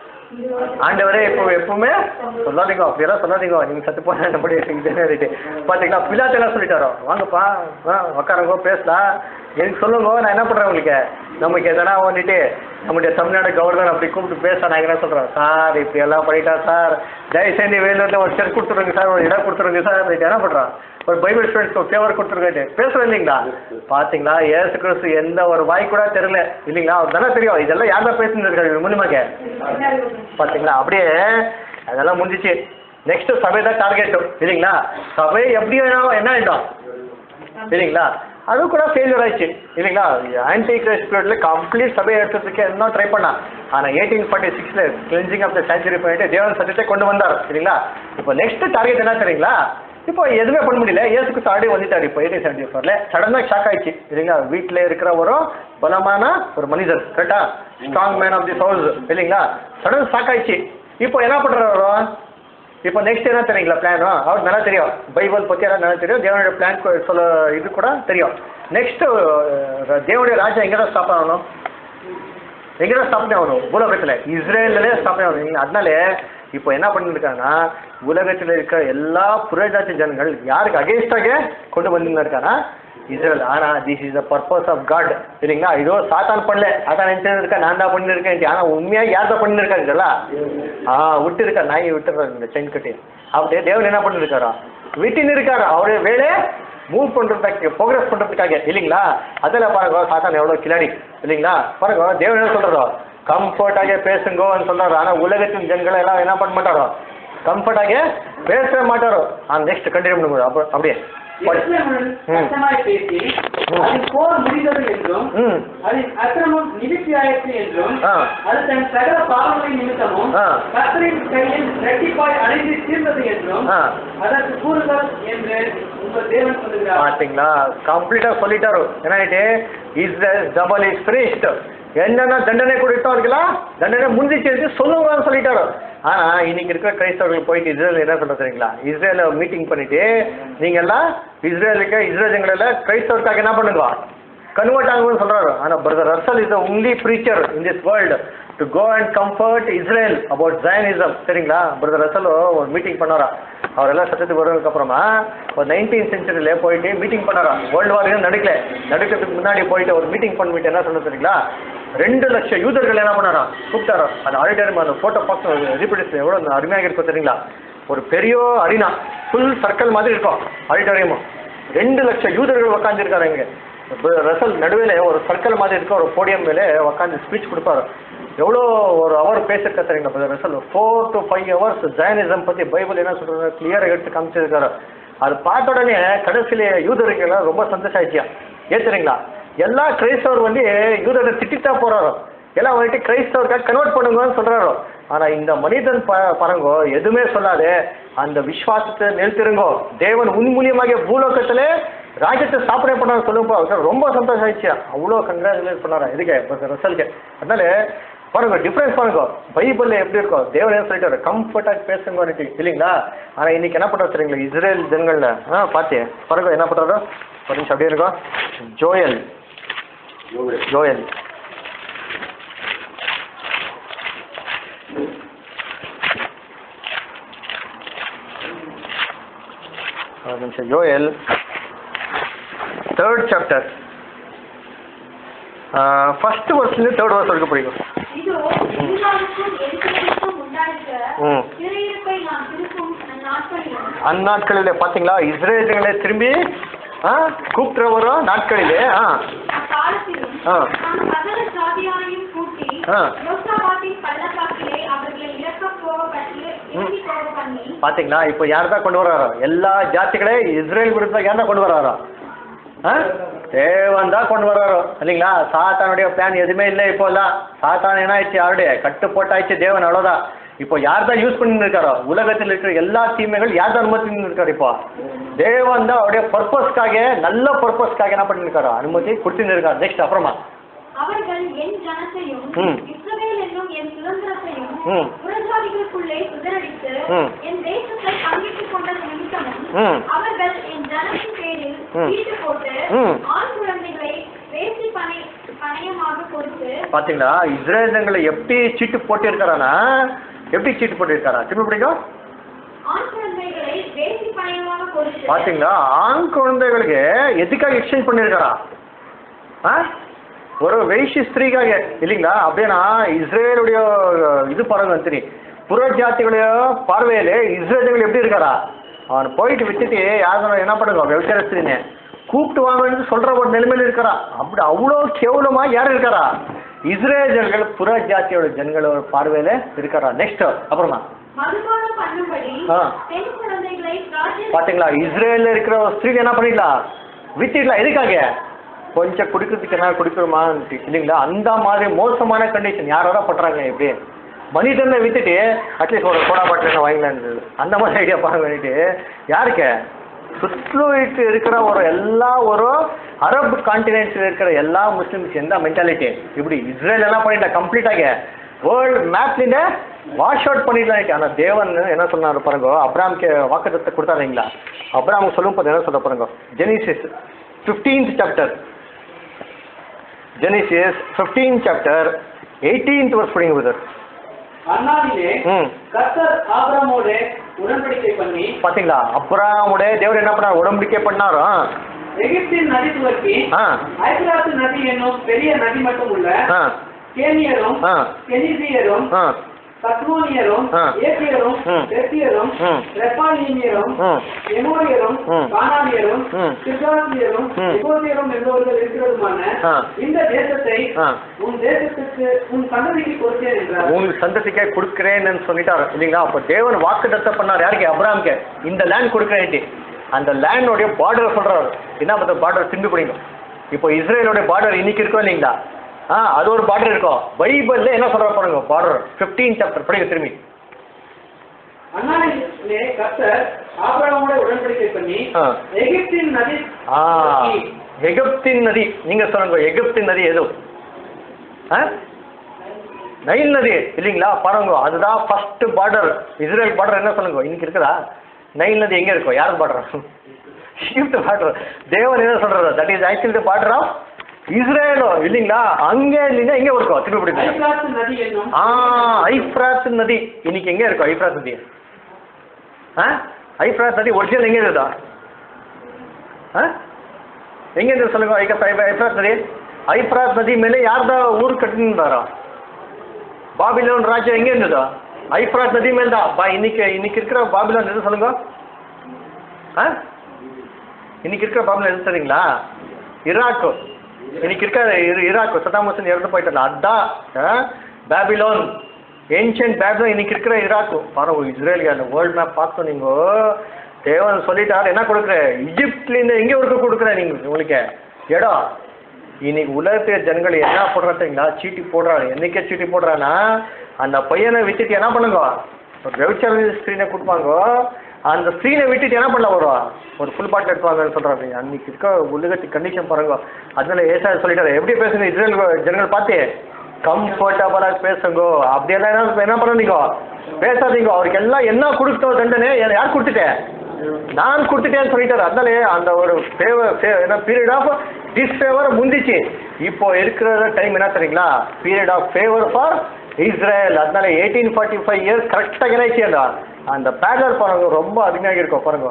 ஆண்டவரே இப்போ எப்பவுமே சொல்லாதீங்க, அப்படியெல்லாம் சொல்லாதீங்க, நீங்கள் சத்து போன எப்படி இருக்கீங்க பார்த்தீங்களா. பிலாத்து எல்லாம் சொல்லிட்டாரோ, வாங்கப்பா உக்காரங்கோ பேசலாம், எனக்கு சொல்லுங்க, நான் என்ன பண்ணுறேன் உங்களுக்கு, நமக்கு எதனா வந்துட்டு நம்முடைய தமிழ்நாடு கவர்னர் அப்படி கூப்பிட்டு பேச நான் என்ன சொல்கிறேன், சார் இப்படி எல்லாம் பண்ணிட்டா சார், தயவுசெய்து வேலூரில் ஒரு செக் கொடுத்துருங்க சார், ஒரு இடம் கொடுத்துருங்க சார், அப்படின்ட்டு என்ன பண்ணுறான், ஒரு பைபிள் ஸ்டூடெண்ட்ஸ்க்கு ஒரு ஃபேவர் கொடுத்துருங்க பேசுகிறேன் இல்லைங்களா. பார்த்தீங்களா, இயேசு கிறிஸ்து எந்த ஒரு வாய் கூட தெரியல இல்லைங்களா, அவர் தானே தெரியும் இதெல்லாம் யார் தான் பேசுன்னு மூலியமாக பார்த்தீங்களா. அப்படியே அதெல்லாம் முடிஞ்சிச்சு. நெக்ஸ்ட் சபை தான் டார்கெட் இல்லைங்களா. சபை எப்படி என்ன ஆகிட்டோம் இல்லைங்களா, அது கூட ஃபெயிலியர் ஆயிடுச்சு இல்லைங்களா. ஆன்டி கிரைஸ்ட் பீரியட்ல கம்ப்ளீட் சபையை எடுத்துறதுக்கு என்ன ட்ரை பண்ணா. ஆனால் 1846 கிளென்சிங் ஆஃப் த செஞ்சுரி பண்ணிட்டு தேவன் சத்தியத்தை கொண்டு வந்தார் இல்லைங்களா. இப்போ நெக்ஸ்ட் டார்கெட் என்ன தெரியுங்களா, இப்போ எதுவுமே பண்ண முடியல, இயேசுக்கு ஆல்ரெடி வந்துட்டார். இப்போ 1874 சடனாக ஷாக் ஆயிடுச்சு இல்லைங்களா. வீட்டில் இருக்கிற ஒரு பலமான ஒரு மனிதர், கரெக்டா, strong man of the souls இல்லைங்களா, சடன் ஷாக் ஆயிடுச்சு. இப்போ என்ன பண்ணுறாரோ, இப்போ நெக்ஸ்ட் என்ன தெரியுங்களா பிளானோ, அவருக்கு நல்லா தெரியும், பைபிள் பற்றி எல்லாம் நல்லா தெரியும், தேவனுடைய பிளான் சொல்ல இது கூட தெரியும். நெக்ஸ்ட் தேவனுடைய ராஜா எங்கே தான் ஸ்டாப் ஆகணும், எங்கே தான் ஸ்டாப் ஆகணும், பூலோகத்தில் இஸ்ரேலே ஸ்டாப் ஆகணும். அதனால இப்போ என்ன பண்ணிருக்காங்கன்னா, உலகத்தில் இருக்க எல்லா புறஜாதி ஜனங்கள் யாருக்கு அகேன்ஸ்டாக கொண்டு வந்துருக்காங்கன்னா இஸ்ரேல். ஆனால் this is the purpose of God இல்லைங்களா. இதோ சாத்தான் பண்ணல, அதான் நினைச்சிருக்கா நான் தான் பண்ணிருக்கேன். ஆனால் உண்மையாக யார் தான் பண்ணிருக்காருங்களா, விட்டு இருக்கா, நாயை விட்டுறாரு இந்த செயின் கட்டி. அப்படியே தேவன் என்ன பண்ணிருக்காரா, விட்டுன்னு இருக்காரு, அவருடைய வேலையை மூவ் பண்ணுறதுக்காக, ப்ரோக்ரஸ் பண்ணுறதுக்காக இல்லைங்களா. அதில் பாருங்க சாத்தான் எவ்வளோ கிளாடி இல்லைங்களா. பாருங்க தேவன் என்ன சொல்கிறோம், கம்ஃபர்ட்டாக பேசுங்கன்னு சொல்கிறாரு. ஆனால் உலகத்தின் ஜனங்களை எல்லாம் என்ன பண்ண மாட்டாரோ, கம்ஃபர்டாக பேசவே மாட்டாரோ. நெக்ஸ்ட் கண்டினியூ பண்ணுங்க அப்படியே. கஷ்டமாய் பேசி அதில் போர் முடிந்தது என்றும் அதில் அக்கிரமம் நிவர்த்தியாயிற்று என்றும் அது தன் சகல பாவங்களின் நிமித்தமும் கர்த்தரின் கையில் இரட்டிப்பாய் அடைந்து தீர்ந்தது என்றும் அதற்கு கூறுகள் என்று உங்கள் தேவன் சொல்லுகிறார். பாத்தீங்களா, கம்ப்ளீட்டா சொல்லிட்டாரு. ஏன்னாயிட்டு இஸ்ரேல் டபுள் இஸ் ஃபினிஷ்ட், என்னென்ன தண்டனை கொடுத்தோம் இருக்கலாம் தண்டனை முந்திச்சு சொல்லுவான்னு சொல்லிட்டாரு. ஆனா இன்னைக்கு இருக்கிற கிரைஸ்தவர்கள் போயிட்டு இஸ்ரேல் என்ன சொல்ல தெரியுங்களா, இஸ்ரேல மீட்டிங் பண்ணிட்டு நீங்க எல்லாம் இஸ்ரேல் எங்களெல்லாம் கிரைஸ்தவருக்காக என்ன பண்ணுங்க கன்வெர்ட் ஆகுன்னு சொல்றாரு. ஆனா brother Russell is the only preacher in this world to go and comfort Israel about Zionism. சரிங்களா, பிரதர் ரசல் ஒரு மீட்டிங் பண்ணாரா. அவரெல்லாம் சட்டத்துக்கு வருவதுக்கு அப்புறமா ஒரு 19th centuryல போயிட்டு மீட்டிங் பண்ணாரா. வேர்ல்டு வார் நடக்கிறதுக்கு முன்னாடி போயிட்டு ஒரு மீட்டிங் பண்ணிட்டு என்ன சொல்ல தெரியுங்களா, 2 லட்சம் யூதர்கள் என்ன பண்ணாரா கூப்பிட்டாரோ. அந்த ஆடிட்டோரியம் அந்த போட்டோ பார்த்து ரீப்ரொடியூஸ் எவ்வளோ அருமையாக இருக்கும் தெரியுங்களா. ஒரு பெரிய அரினா ஃபுல் சர்க்கிள் மாதிரி இருக்கும் ஆடிட்டோரியமும். 2 லட்சம் யூதர்கள் உட்காந்துருக்காரு. இங்கே ரசல் நடுவில் ஒரு சர்க்கிள் மாதிரி இருக்க ஒரு போடியம் மேலே உட்காந்து ஸ்பீச் கொடுப்பாரு. எவ்வளோ ஒரு அவர் பேசிருக்க தெரியுங்களா ரசல். 4 to 5 hours ஜைனிசம் பற்றி பைபிள் என்ன சொல்கிறது கிளியராக எடுத்து காமிச்சிருக்காரு. அது பார்த்த உடனே கடைசியில யூதர்கள்லாம் ரொம்ப சந்தோஷம் ஆயிடுச்சியா. ஏற்றுறீங்களா, எல்லா கிரைஸ்தவர் வந்து யூதரை திட்டா போறாரோ, எல்லாம் வந்துட்டு கிரைஸ்தவருக்காக கன்வெர்ட் பண்ணுங்கன்னு சொல்றாரோ. ஆனா இந்த மனிதன் பாருங்கோ எதுவுமே சொல்லாது அந்த விசுவாசத்தை நிறுத்திருங்கோ, தேவன் உன் மூலியமாக பூலோகத்திலே ராஜ்யத்தை ஸ்தாபனை பண்ணாரு சொல்லுங்க. ரொம்ப சந்தோஷம் ஆயிடுச்சு. அவ்வளோ கங்க்ராச்சுலேட் பண்ணாரா இதுக்கு ரிசல்ட்டு. அதனால பாருங்க டிஃப்ரென்ஸ் பாருங்க, பைபிள்ல எப்படி இருக்கும். தேவன் என்ன சொல்லிட்டாரு கம்ஃபர்ட்டாக பேசுங்க இல்லைங்களா. ஆனா இன்னைக்கு என்ன பண்றாரு சரிங்களா, இஸ்ரேல் ஜனங்கள்ல பாத்து பாருங்க என்ன பண்றாரு. ஒரு நிமிஷம் அப்படியே இருக்கும். ஜோயல் ஒரு நிமிஷம். Joel 3rd chapter 1st verse 3rd verse வரைக்கும் படிக்கும். அந்நாட்களிலே பாத்தீங்களா இஸ்ரேலர்களை திரும்பி கூப்பிட்டு வரும் நாட்களிலே பாத்தீங்களா இப்போ யார் தான் கொண்டு வர்றாரோ, எல்லா ஜாதிகளே இஸ்ரேல் விருப்பம் யார் தான் கொண்டு வர்றாரோ, தேவன் தான் கொண்டு வர்றாரோ இல்லைங்களா. சாத்தானுடைய பிளான் எதுவுமே இல்லை. இப்போ எல்லாம் சாத்தான் என்ன ஆயிடுச்சு, அவருடைய கட்டு போட்டாயிடுச்சு தேவன், அவ்வளோதான். இப்போ யார் தான் யூஸ் பண்ணிட்டு இருக்காரோ, உலகத்தில் இருக்கிற எல்லா தீமைகள் யார் தான் அனுமதி இருக்காரு. இப்போ தேவன் தான் அவருடைய பர்பஸ்க்காக நல்ல பர்பஸ்க்காக என்ன பண்ணிருக்காரோ அனுமதி கொடுத்துட்டு இருக்காரு. நெக்ஸ்ட் அப்புறமா அவர்கள் என் ஜனத்தையும் இஸ்ரவேல் என்னும் என் சுதந்திரத்தையும் புறஜாதிகளுக்குள்ளே சிதறடித்து என் தேசத்தை பங்கிட்டுக் கொண்ட நிமித்தமும் அவர்கள் என் ஜனத்தின் பேரில் சீட்டு போட்டு ஆண் குழந்தைகளை வேசி பணயமாக கொடுத்து. பாத்தீங்களா இஸ்ரேலர்களை எப்படி சீட்டு போட்டு இருக்காரானா, எப்படி சீட்டு போட்டு இருக்காரா திரும்ப பிடிக்கும். பாத்தீங்களா ஆண் குழந்தைகளுக்கு எதுக்காக எக்ஸ்சேஞ்ச் பண்ணிருக்காரா, ஒரு வைஷ்ய ஸ்திரீக்காக இல்லைங்களா. அப்படின்னா இஸ்ரேலுடைய இது பாருங்க தெரியும், புற ஜாதிகளுடைய பார்வையில இஸ்ரேலர்கள் எப்படி இருக்காரா, அவன் போயிட்டு விட்டுட்டு யாரும் என்ன பண்ணுங்க விவசாய ஸ்திரீன்னு கூப்பிட்டு வாங்கன்னு சொல்ற ஒரு நிலைமையில இருக்காரா. அப்படி அவ்வளோ கேவலமா யார் இருக்காரா, இஸ்ரேலர்கள் புற ஜாதியோட ஜனங்களோட பார்வையில இருக்காரா. நெக்ஸ்ட் அப்புறமா பாத்தீங்களா இஸ்ரேல்ல இருக்கிற ஸ்திரீ என்ன பண்ணிக்கலாம் விட்டுக்கலாம். எதுக்காக கொஞ்சம் குடிக்கிறதுக்கு என்ன குடிக்கிறோமா இல்லைங்களா. அந்த மாதிரி மோசமான கண்டிஷன் யாரோட பண்றாங்க. இப்படி மனிதனை விட்டுட்டு அட்லீஸ்ட் ஒரு சோடா பாட்டில் வாங்கலான்னு அந்த மாதிரி ஐடியா பண்ணிட்டு யாருக்கு சுற்றுலிட்டு இருக்கிற ஒரு எல்லா ஒரு அரபு கான்டினென்ட்ல இருக்கிற எல்லா முஸ்லிம்ஸ் எந்த மென்டாலிட்டி இப்படி இஸ்ரேல் எல்லாம் பண்ணிட்டா கம்ப்ளீட்டாக வேர்ல்டு மேப்ல வாஷ் அவுட் பண்ணிடலாம். ஆனால் தேவன் என்ன சொன்னாரு பாருங்க, அப்ராம்க்கு வாக்குத்தத்தை கொடுத்தாருங்களா. அப்ராம் சொல்லும் போது என்ன சொல்ல பாருங்க, Genesis 15th chapter Genesis 15th chapter 18th verse படிங்க பிரதர். அன்னாதிலே கர்த்தர் ஆபிரகாமோடு உடன்படிக்கை பண்ணி. பாத்தீங்களா அப்ரஹாமோட தேவன் என்ன பண்ணார், உடன்படிக்கை பண்ணாரு. எகிப்தின் நதி துவக்கி ஐபிராத்து நதி என்னும் பெரிய நதி மட்டும் உள்ள கேனியரும் கெனிசியரும் கத்மோனியரும் ஏத்தியரும் பெத்தியரும் ரெப்பாலீமியரும் எமோரியரும் கானானியரும் சிர்காசியரும் எகோசியரும் என்பவர்கள் இருக்கிறதுமான இந்த தேசத்தை உன் தேசத்துக்கு உன் சந்ததிக்கு கொடுத்தேன் என்றார். உன் சந்ததிக்கே கொடுக்கிறேன்னு சொல்லிட்டாரு இல்லைங்களா? அப்போ தேவன் வாக்குத்தத்தம் பண்ணார் யாருக்கு? அப்ரஹாமுக்கு. இந்த லேண்ட் கொடுக்குறேன்ட்டு அந்த லேண்டோடைய பார்டர் சொல்றாரு. என்ன பார்த்தா பார்டர் திரும்பி பிடிக்கும். இப்போ இஸ்ரேலோடைய பார்டர் இன்னைக்கு இருக்கோ இல்லைங்களா? அது ஒரு பார்டர் இருக்கும். பைபிள்ல என்ன சொல்ற பாருங்க, பார்டர் 15 சாப்டர் படிக்க திரும்பி. அன்னாளிலே கர்த்தர் ஆபிரகாமோடு உடன்படிக்கை பண்ணி எகிப்தின் நதி. எகிப்தின் நதி நீங்க சொல்லுங்க. எகிப்தின் நதி எது? நைல் நதி இல்லைங்களா? பாருங்க, அதுதான் ஃபர்ஸ்ட் பார்டர். இஸ்ரேல் பார்டர் என்ன சொல்லுங்க இன்னைக்கு இருக்குதா? நைல் நதி எங்க இருக்கும்? யாருக்கு பார்டர்? Egypt border. தேவன் என்ன சொல்றாரு? That is actually the border of இஸ்ரேலோ இல்லைங்களா? அங்கே இல்லைன்னா எங்க இருக்கும்? திருப்பி ஐப்ராத் நதி இன்னைக்கு எங்க இருக்கும்? ஐப்ராத் நதி ஐப்ராத் நதி ஒரிஜினல் எங்க இருக்குதா? எங்க இருந்து சொல்லுங்க. ஐப்ராத் நதி. ஐப்ராத் நதி மேலே யார்தான் ஊர் கட்டினாரா? பாபிலோன் ராஜ்யம் எங்க இருந்ததா? ஐப்ராத் நதி மேல் தான். இன்னைக்கு இருக்கிற பாபிலோன் எது சொல்லுங்க? இன்னைக்கு இருக்கிற பாபிலோன் எது தெரியுங்களா? ஈராக்கு. இன்னைக்கு இருக்க ஈராக்கு சதாம் ஹுசேன் இறந்து போயிட்டாங்க. அதுதான் பாபிலோன். ஏன்ஷியன்ட் பாபிலோன் இன்னைக்கு இருக்கிற ஈராக்கு. பாருங்க, இஸ்ரேலுக்கு அந்த வேர்ல்டு மேப் பார்த்தோம். நீங்க தேவன் சொல்லிட்டாரு என்ன கொடுக்குற? இஜிப்ட்லேருந்து எங்கே இருக்க கொடுக்குற நீங்க உங்களுக்கு இடம்? இன்னைக்கு உலகத்துல ஜனங்கள் என்ன போடுறாங்களா? சீட்டி போடுறாரு. என்னைக்கே சீட்டி போடுறான்னா அந்த பையனை விட்டுட்டு என்ன பண்ணுங்க? ஒரு வெவுச்சர் ஸ்க்ரீனை கொடுப்பாங்க. அந்த ஸ்க்ரீனை விட்டுட்டு என்ன பண்ணல வரும்? ஒரு ஃபுல் பாட்டில் எடுத்துவாங்கன்னு சொல்கிறாங்க. அன்றைக்கி இருக்க உலகத்துக்கு கண்டிஷன் பாருங்க. அதனால ஏசாயா சொல்லிட்டாரு, எப்படி பேசுங்க இஸ்ரேல் ஜனங்கள் பார்த்து கம்ஃபர்டபுளாக பேசுங்க. அப்படியெல்லாம் என்ன பண்ணீங்க? பேசாதீங்க. அவருக்கு எல்லாம் என்ன கொடுத்தோம் தண்டனை யார் கொடுத்துட்டேன்? நான் கொடுத்துட்டேன்னு சொல்லிட்டாரு. அதனால அந்த ஒரு என்ன பீரியட் ஆஃப் டிஸ்ஃபேவர் முந்திச்சு. இப்போ இருக்கிற டைம் என்ன தெரியுங்களா? Period of favour for Israel. அதனால 1845 இயர்ஸ் கரெக்டாக என்னாச்சு? அந்த பேடர் பாருங்க ரொம்ப அதிகமாக இருக்கும். பாருங்க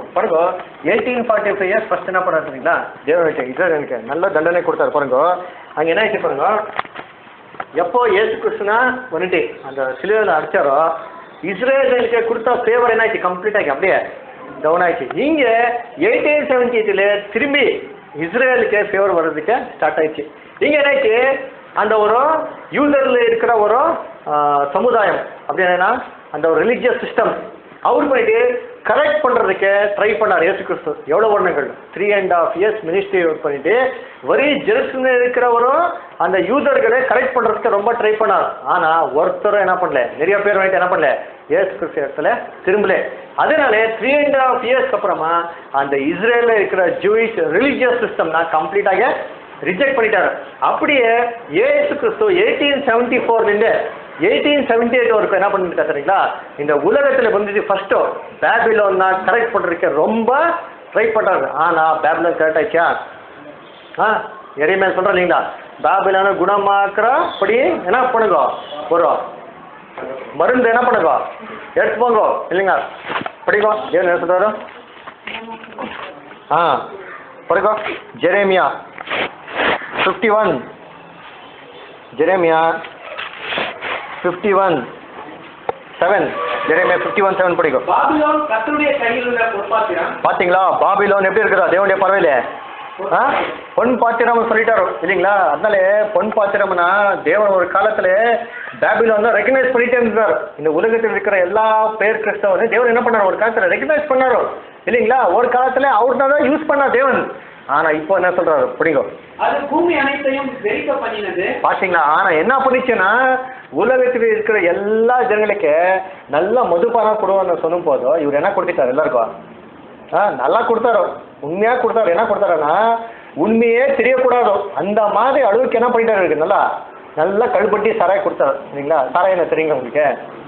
1845 இயர்ஸ் ஃபர்ஸ்ட் என்ன பண்ணாரு தெரியுங்களா? தேவனுக்கு இஸ்ரேலுக்கு நல்ல தண்டனை கொடுத்தாரு. பாருங்க அங்கே என்ன ஆயிடுச்சு பாருங்க. எப்போ இயேசு கிறிஸ்துனா வந்துட்டு அந்த சிலுவையில் அடிச்சாரோ இஸ்ரேலுக்கு கொடுத்த ஃபேவர் என்ன ஆயிடுச்சு? கம்ப்ளீட் ஆகி அப்படியே டவுன் ஆயிடுச்சு. இங்கே 1878 திரும்பி இஸ்ரேலுக்கு ஃபேவர் வர்றதுக்கு ஸ்டார்ட் ஆயிடுச்சு. இங்கே என்னாச்சு? அந்த ஒரு யூதரில் இருக்கிற ஒரு சமுதாயம் அப்படின்னா அந்த ஒரு ரிலீஜியஸ் சிஸ்டம் அவர் போயிட்டு கரெக்ட் பண்ணுறதுக்கு ட்ரை பண்ணார் இயேசு கிறிஸ்து. எவ்வளோ வருடங்கள்? 3.5 years மினிஸ்ட்ரி ஒர்க் பண்ணிட்டு வரி ஜெருசலேமில் இருக்கிறவரும் அந்த யூதர்களை கரெக்ட் பண்ணுறதுக்கு ரொம்ப ட்ரை பண்ணார். ஆனால் ஒருத்தரும் என்ன பண்ணல, நிறைய பேர் வந்துட்டு என்ன பண்ணல, இயேசு கிறிஸ்து இடத்துல திரும்பல. அதனால 3.5 years அப்புறமா அந்த இஸ்ரேலில் இருக்கிற ஜூயிஷ் ரிலீஜியஸ் சிஸ்டம் நான் கம்ப்ளீட்டாக ரிஜெக்ட் பண்ணிட்டாரு. அப்படியே இயேசு கிறிஸ்து 1874 1878 வரைக்கும் என்ன பண்ணிட்டு சரிங்களா? இந்த உலகத்தில் வந்துட்டு ஃபர்ஸ்ட்டோ பேபிலோன்னா கரெக்ட் பண்ணுறதுக்கு ரொம்ப ட்ரை பண்ணுறாரு. ஆனால் பேபிலோன் கரெக்ட் ஆயிடுச்சா? எரியமே சொல்கிறேன் இல்லைங்களா? பேபிலோனை குணமாக்குறபடி என்ன பண்ணுங்க? ஒரு மருந்து என்ன பண்ணுங்க? எடுத்துப்போங்க இல்லைங்களா? படிக்கோ ஏன் சொல்கிறாரு? படிக்கோ ஜெரேமியா 51. ஜெரேமியா 51:7. ஜெரேமியா 51:7 படிக்கும். பாபிலோன் கர்த்தருடைய கையில் உள்ள பொற்பாத்திரம். பாத்தீங்களா பாபிலோன் எப்படி இருக்குதா? தேவனுடைய பறவையில பொன் பாத்திரம் சொல்லிட்டாரு இல்லைங்களா? அதனால பொன் பாத்திரம்னா தேவன் ஒரு காலத்துல பாபிலோன் தான் ரெகனைஸ் பண்ணிட்டே இருந்தார். இந்த உலகத்தில் இருக்கிற எல்லா பேர் கிறிஸ்தவனை தேவன் என்ன பண்ணாரு? ஒரு காலத்துல ரெகனைஸ் பண்ணாரு இல்லைங்களா? ஒரு காலத்துல அவர்கிட்ட தான் யூஸ் பண்ணா தேவன். ஆனா இப்போ என்ன சொல்றாரு? பிடிக்கும் அது பூமி அனைத்தையும் வெறிக்க பண்ணினது. பாத்தீங்களா? ஆனா என்ன பண்ணிச்சுன்னா உலகத்தில் இருக்கிற எல்லா ஜனங்களுக்கு நல்ல மதுபானம் கொடுவான்னு சொல்லும் போதும் இவர் என்ன கொடுத்துட்டாரு? எல்லாருக்கும் நல்லா கொடுத்தாரு, உண்மையா கொடுத்தாரு. என்ன கொடுத்தாருன்னா உண்மையே தெரியக்கூடாது அந்த மாதிரி அளவுக்கு என்ன பண்ணிட்டாரு இருக்கு. நல்லா நல்லா கழுப்பட்டி சாராய் கொடுத்தாரு இல்லைங்களா? சாராய் என்ன தெரியுங்க உங்களுக்கு?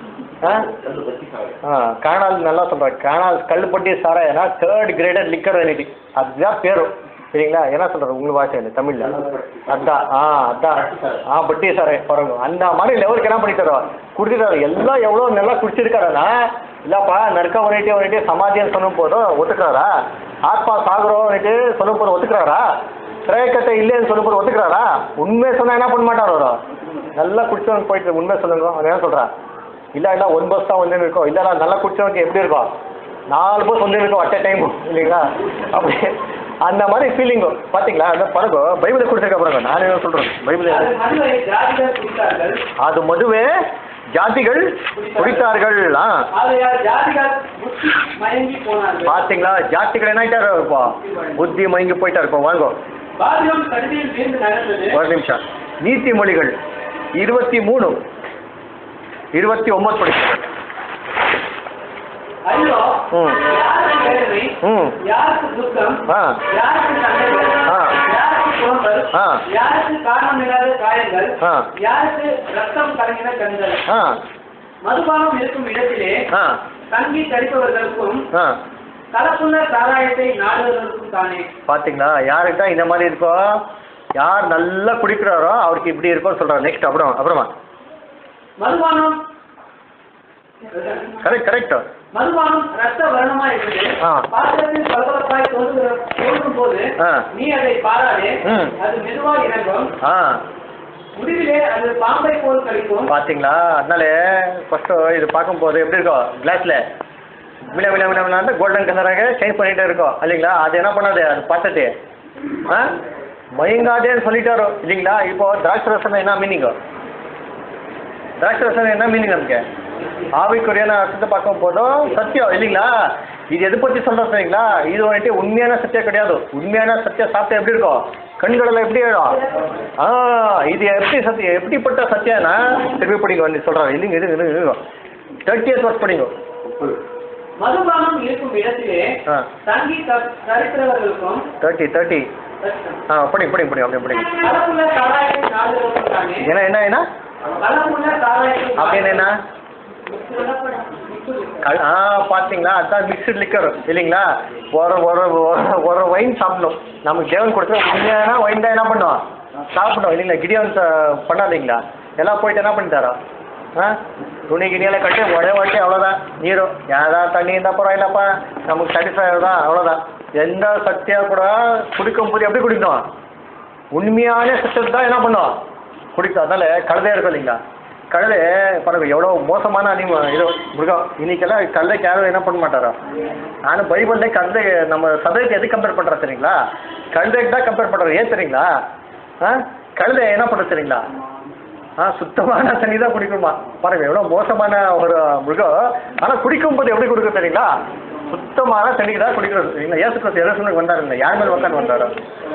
காணால் நல்லா சொல்றாரு. காணால் கல்லுப்பட்டி சாராயனா 3rd graded liquor எலிட்டி அதுதான் பேரும் சரிங்களா? என்ன சொல்றாரு உங்களுக்கு வாட்சையில் தமிழ்ல? அதான் அதான் பட்டி சாராய் பாருங்க. அந்த மாதிரி லெவலுக்கு என்ன பண்ணிட்டாரோ குடிச்சிட்டாரு. எல்லாம் எவ்வளோ நல்லா குடிச்சிருக்காருன்னா இல்லப்பா நறுக்க ஒன்னிட்டே சமாதியம் சொல்லும் போதும் ஒத்துக்கிறாரா? ஆத்மா சாகுறோம் சொல்லும் போது ஒத்துக்கிறாரா? திரைக்கட்டை இல்லைன்னு சொல்லும் போது ஒத்துக்கிறாரா? உண்மையை சொன்னா என்ன பண்ண மாட்டார்? வரும் நல்லா குடிச்சவங்க போயிட்டு உண்மை சொல்லுங்க. அவன் என்ன சொல்றா? இல்லை ஒன் பஸ் தான் வந்து இருக்கும், இல்லை நல்லா குடிச்சவங்க எப்படி இருக்கும் 4 பஸ் வந்து இருக்கும் அட் அ டைம் இல்லைங்களா, அப்படி அந்த மாதிரி ஃபீலிங்கு பார்த்தீங்களா. அந்த பழகு பைபிளை குடிச்சிருக்க பாருங்க, நான் என்ன சொல்கிறேன் பைபிள் அது மதுவே ஜாதிகள் குடித்தார்கள். பார்த்தீங்களா ஜாதிகள் என்ன ஆயிட்டாரு இருப்பா, புத்தி மயங்கி போயிட்டா இருப்போம். வாங்க ஒரு நிமிஷம், நீதிமொழிகள் 23:29 படிக்கிறேன். மதுபானம் இருக்கும் இடத்திலே தங்கி கடிப்பவர்களுக்கும் கலப்புள்ள சாராயத்தை நாடுவதற்கும் தானே. பாத்தீங்களா யாருக்கிட்ட இந்த மாதிரி இருக்கோ, யார் நல்லா குடிக்கிறாரோ அவருக்கு இப்படி இருக்கும் சொல்றாரு. நெக்ஸ்ட் அப்புறமா மதுபானம் கரெக்ட் மதுபானம் ரத்த வர்ணமா இருக்குது, பாத்திரத்தில் பளபளப்பாய் தோன்றும் போது நீ அதை பாராதே, அது மெதுவா இறங்கும், முடிவிலே அது பாம்பை போல் கழிக்கும். பாத்தீங்களா அதனால ஃபர்ஸ்ட் இது பார்க்கும்போது எப்படி இருக்கும், கிளாஸ்ல விழா கோல்டன் கலராக சேஞ்ச் பண்ணிட்டே இருக்கும் இல்லைங்களா. அது என்ன பண்ணாது, அது பார்த்துட்டு மயங்காதேன்னு சொல்லிட்டாரோ இல்லைங்களா. இப்போ திராட்சை ரசம் என்ன மீனிங், திராட்சை ரசம் என்ன மீனிங் நமக்கு ஆவிக்குரியான அர்த்தத்தை பார்க்கும் போதும் சத்தியம் இல்லைங்களா. இது எது பற்றி சொல்கிறோம் சரிங்களா, இது வந்துட்டு உண்மையான சத்தியம் கிடையாது. உண்மையான சத்தியம் சாப்பிட்டா எப்படி இருக்கும், கண்களெல்லாம் எப்படி ஆகிடும். இது எப்படி சத்தியம், எப்படிப்பட்ட சத்தியம்னா திருப்பி படிங்க வந்து சொல்கிறாங்க இல்லைங்க. இது 30th verse படிங்க. மதுபானம் இருக்கும் இடத்திலே தங்கி கழிக்கிறவர்களுக்கும் 30 படிங்க அப்படி என்ன அப்படின்னு என்ன பார்த்தீங்களா, அதான் மிக்சட் லிக்கர் இல்லைங்களா. ஒரு ஒயின் சாப்பிடணும், நமக்கு தேவன் கொடுத்து உண்மையான ஒயின் தான் என்ன பண்ணுவோம் சாப்பிடணும் இல்லைங்களா. கிடியன் பண்ணாதீங்களா, எல்லாம் போயிட்டு என்ன பண்ணிட்டாரோ துணி கிணியெல்லாம் கட்டி உடவாட்டி அவ்வளோதான், நீரும் ஏதாவது தண்ணி இருந்தால் பரவாயில்லப்பா நமக்கு சாட்டிஸ்ஃபை தான் அவ்வளோதான். எந்த சத்தியாக கூட குடிக்கும் போது எப்படி குடிக்கணும், உண்மையான சத்தியத்தை தான் என்ன பண்ணுவோம் குடிக்கும். அதனால கழுதையாக இருக்கும் இல்லைங்களா, கழுதை பாருங்க எவ்வளோ மோசமான இது மிருகம். இன்னைக்கெல்லாம் கழுதைக்கு யாரும் என்ன பண்ண மாட்டாரோ. நானும் பைபிள்ல கழுதை நம்ம சதைக்கு எது கம்பேர் பண்ணுறோம் சரிங்களா, கழுதைக்கு தான் கம்பேர் பண்ணுறோம். ஏன் சரிங்களா, கழுதை என்ன பண்ணுறது சரிங்களா, சுத்தமான தண்ணி தான் குடிக்கணுமா. பாருங்க எவ்வளோ மோசமான ஒரு மிருகம், ஆனால் குடிக்கும்போது எப்படி குடிக்கும் சரிங்களா, சுத்தமான தண்ணி தான் குடிக்கிறது சரிங்களா. ஏசு கிறிஸ்து எரசனுக்கு வந்தாருங்க, யார் மேலே உட்காந்து வந்தாரோ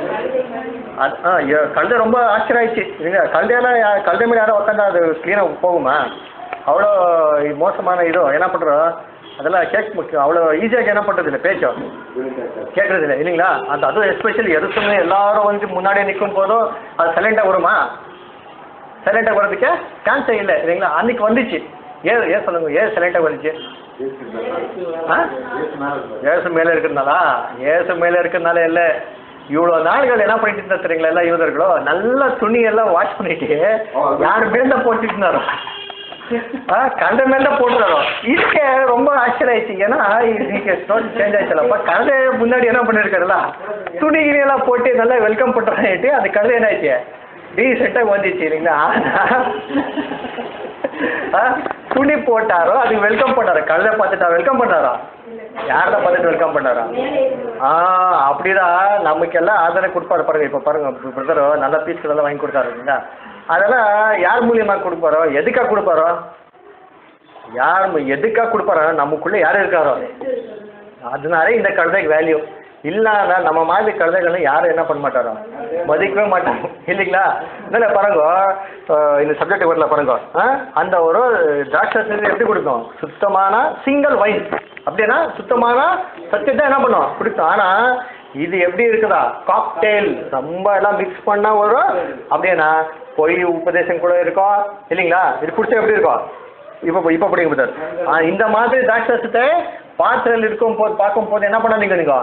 கழுதை ரொம்ப ஆச்சரியாயிடுச்சு இல்லைங்க. கழுதை மேலே யாரும் உட்காந்தா அது க்ளீனாக போகுமா, அவ்வளோ மோசமான இதோ என்ன பண்ணுறோம் அதெல்லாம் முக்கியம். அவ்வளோ ஈஸியாக என்ன பண்ணுறது இல்லை, பேச்சோ கேட்குறது இல்லை இல்லைங்களா. அதுவும் எஸ்பெஷலி எருசலேம்ல எல்லாரும் வந்து முன்னாடியே நிற்கும் போதும் அது சைலண்டாக வருமா, சைலண்டாக வர்றதுக்கே சான்ஸே இல்லை இல்லைங்களா. அன்றைக்கி வந்துச்சு, ஏன் சொல்லுங்க, ஏன் சைலண்டாக வந்துச்சு, ஏசு மேலே இருக்கிறதுனால இல்லை. இவ்வளோ நாள்கள் என்ன பண்ணிட்டு இருந்தா தெரியுங்களா, எல்லா யூதர்களும் நல்ல துணியெல்லாம் வாஷ் பண்ணிட்டு யார் மேல போட்டுட்டு இருந்தாரோ, கழுதை மேல போட்டுறாரோ. இதுக்கே ரொம்ப ஆச்சரியம் ஆயிடுச்சு. ஏன்னா இன்னைக்கு ஸ்டோரி சேஞ்ச் ஆயிடுச்சுலப்பா, கழுதை முன்னாடி என்ன பண்ணிருக்காருல்ல துணி கிணியெல்லாம் போட்டு நல்லா வெல்கம் பண்ணுறான்ட்டு அந்த கழுதை என்ன ஆயிடுச்சு ரீசெண்டாக வந்துச்சு இல்லைங்களா. துணி போட்டாரோ அதுக்கு வெல்கம் பண்ணாரோ, கழுதை பார்த்துட்டா வெல்கம் பண்ணாரா, யார்தான் பார்த்துட்டு வெல்கம் பண்ணாரா. அப்படிதான் நமக்கெல்லாம் ஆதரவு கொடுப்பாரு பாருங்க. இப்போ பாருங்க பிரதரோ நல்ல பீஸ்கள் எல்லாம் வாங்கி கொடுத்தாரு இல்லைங்களா. அதெல்லாம் யார் மூலியமாக கொடுப்பாரோ, எதுக்காக கொடுப்பாரோ, எதுக்காக கொடுப்பாரோ, நமக்குள்ளே யார் இருக்காரோ அதனால இந்த கழுதைக்கு வேல்யூ. இல்லாத நம்ம மாதிரி கழுதைகள் யாரும் என்ன பண்ண மாட்டாரோ, மதிக்கவே மாட்டாங்க இல்லைங்களா. அதனால பாருங்க இந்த சப்ஜெக்ட் வரல பாருங்க, அந்த ஒரு திராட்சை எப்படி கொடுக்கும், சுத்தமான சிங்கிள் வைன் அப்படின்னா சுத்தமான சத்தியத்தை என்ன பண்ணும் குடிக்கும். ஆனால் இது எப்படி இருக்குதா, காக்டெயில் ரொம்ப எல்லாம் மிக்ஸ் பண்ணால் வரும் அப்படின்னா பொய் உபதேசம் கூட இருக்கும் இல்லைங்களா. இது குடிச்சா எப்படி இருக்கும், இப்போ படிங்க சார். இந்த மாதிரி திராட்சத்தை பாத்திரத்தில் இருக்கும் போது பார்க்கும் போது என்ன பண்ணாதீங்க, நீங்கள்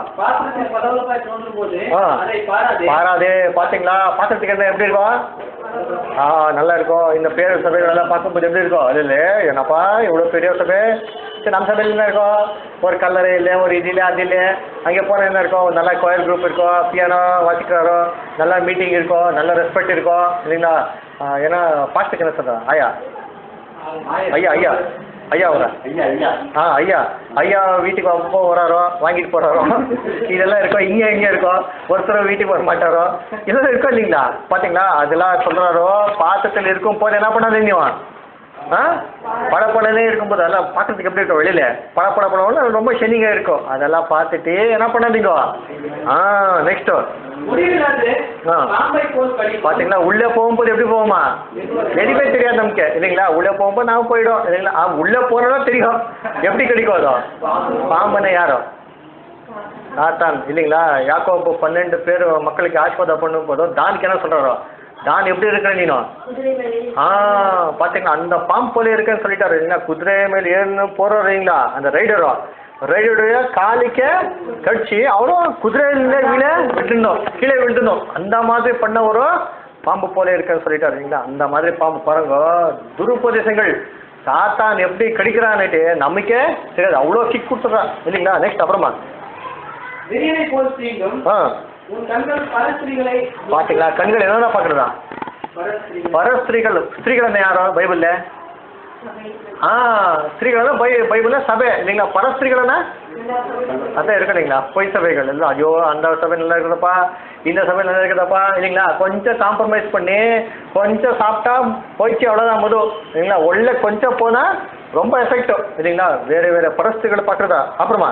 பாராதே. பார்த்தீங்களா பாத்திரத்துக்கு என்ன எப்படி இருக்கும், நல்லா இருக்கும். இந்த பேர் சபைகள் எல்லாம் பார்க்கும்போது எப்படி இருக்கும், அது இல்லை என்னப்பா இவ்வளோ பெரிய சபை, சரி நம்ம சபையில் என்ன இருக்கும், ஒரு கல்லறை இல்லை, ஒரு இது இல்லை, அது இல்லை. அங்கே போனால் என்ன இருக்கும், நல்லா கோயில் குரூப் இருக்கும், பியானோ வாசிக்கிறாரோ, நல்லா மீட்டிங் இருக்கும், நல்ல ரெஸ்பெக்ட் இருக்கும் இல்லைங்களா. ஏன்னா பாஸ்ட்டுக்கு என்ன சொல்கிறேன் ஆயா ஐயா ஐயா ஐயா அவரா ஐயா ஐயா வீட்டுக்கு அப்போ வராரோ வாங்கிட்டு போறாரோ இதெல்லாம் இருக்கும் இங்கே இருக்கும் ஒருத்தர் வீட்டுக்கு வர மாட்டாரோ இதெல்லாம் இருக்கும் இல்லைங்களா பார்த்தீங்களா அதெல்லாம் சொல்றாரோ பாத்திரத்தில் இருக்கும் போது என்ன பண்ணாதீங்க படப்படனே இருக்கும்போது அதெல்லாம் பார்க்கறதுக்கு எப்படி இருக்கும் வெளியில படப்படப்படம் ரொம்ப ஷெனிங்காக இருக்கும் அதெல்லாம் பார்த்துட்டு என்ன பண்ணாதீங்க நெக்ஸ்ட் பார்த்தீங்களா உள்ளே போகும்போது எப்படி போவோமா எதுவுமே தெரியாது நமக்கு இல்லைங்களா உள்ளே போகும்போது நாம போயிடும் இல்லைங்களா உள்ளே போனோம் தெரியும் எப்படி கிடைக்கும் அதோ பாம்பனை யாரோ சாத்தான் இல்லைங்களா யாக்கோபு 12 பேர் மக்களுக்கு ஆசீர்வாதம் பண்ணும் போதும் தானுக்கு என்ன சொல்றாரோ தான் எப்படி இருக்கிற நீனும் பார்த்தீங்களா அந்த பாம்பு போல இருக்கேன்னு சொல்லிட்டாரு இல்லைங்களா குதிரை மேலே ஏன்னு போறீங்களா அந்த ரைடருடைய காலிக்க கடிச்சு அவரும் குதிரையில கீழே விழுந்துடும் அந்த மாதிரி பண்ண ஒரு பாம்பு போல இருக்கேன்னு சொல்லிட்டாரு இல்லைங்களா அந்த மாதிரி பாம்பு பாருங்க துருபதேசங்கள் சாத்தான் எப்படி கடிக்கிறான்னுட்டு நமக்கே தெரியாது அவ்வளோ கிக் கொடுத்துட்றான் இல்லைங்களா நெக்ஸ்ட் அப்புறமா பாத்தீங்களா கண்கள் என்னென்ன பாக்குறதா பரஸ்திரீகள் ஸ்திரீகள் என்ன யாரோ பைபிள்ல ஸ்திரீகள் பைபிள்ல சபை இல்லைங்களா பரஸ்திரீகள்னா அதான் இருக்கு இல்லைங்களா பொய் சபைகள் எல்லாம் ஐயோ அந்த சபை நல்லா இருக்குதப்பா இந்த சபை நல்லா இருக்குதப்பா இல்லைங்களா கொஞ்சம் காம்ப்ரமைஸ் பண்ணி கொஞ்சம் சாப்பிட்டா போயிடுச்சு அவ்வளோதான் மது இல்லைங்களா உள்ள கொஞ்சம் போனா ரொம்ப எஃபெக்டிவ் இல்லைங்களா வேற பரஸ்திரிகள் பாக்குறதா அப்புறமா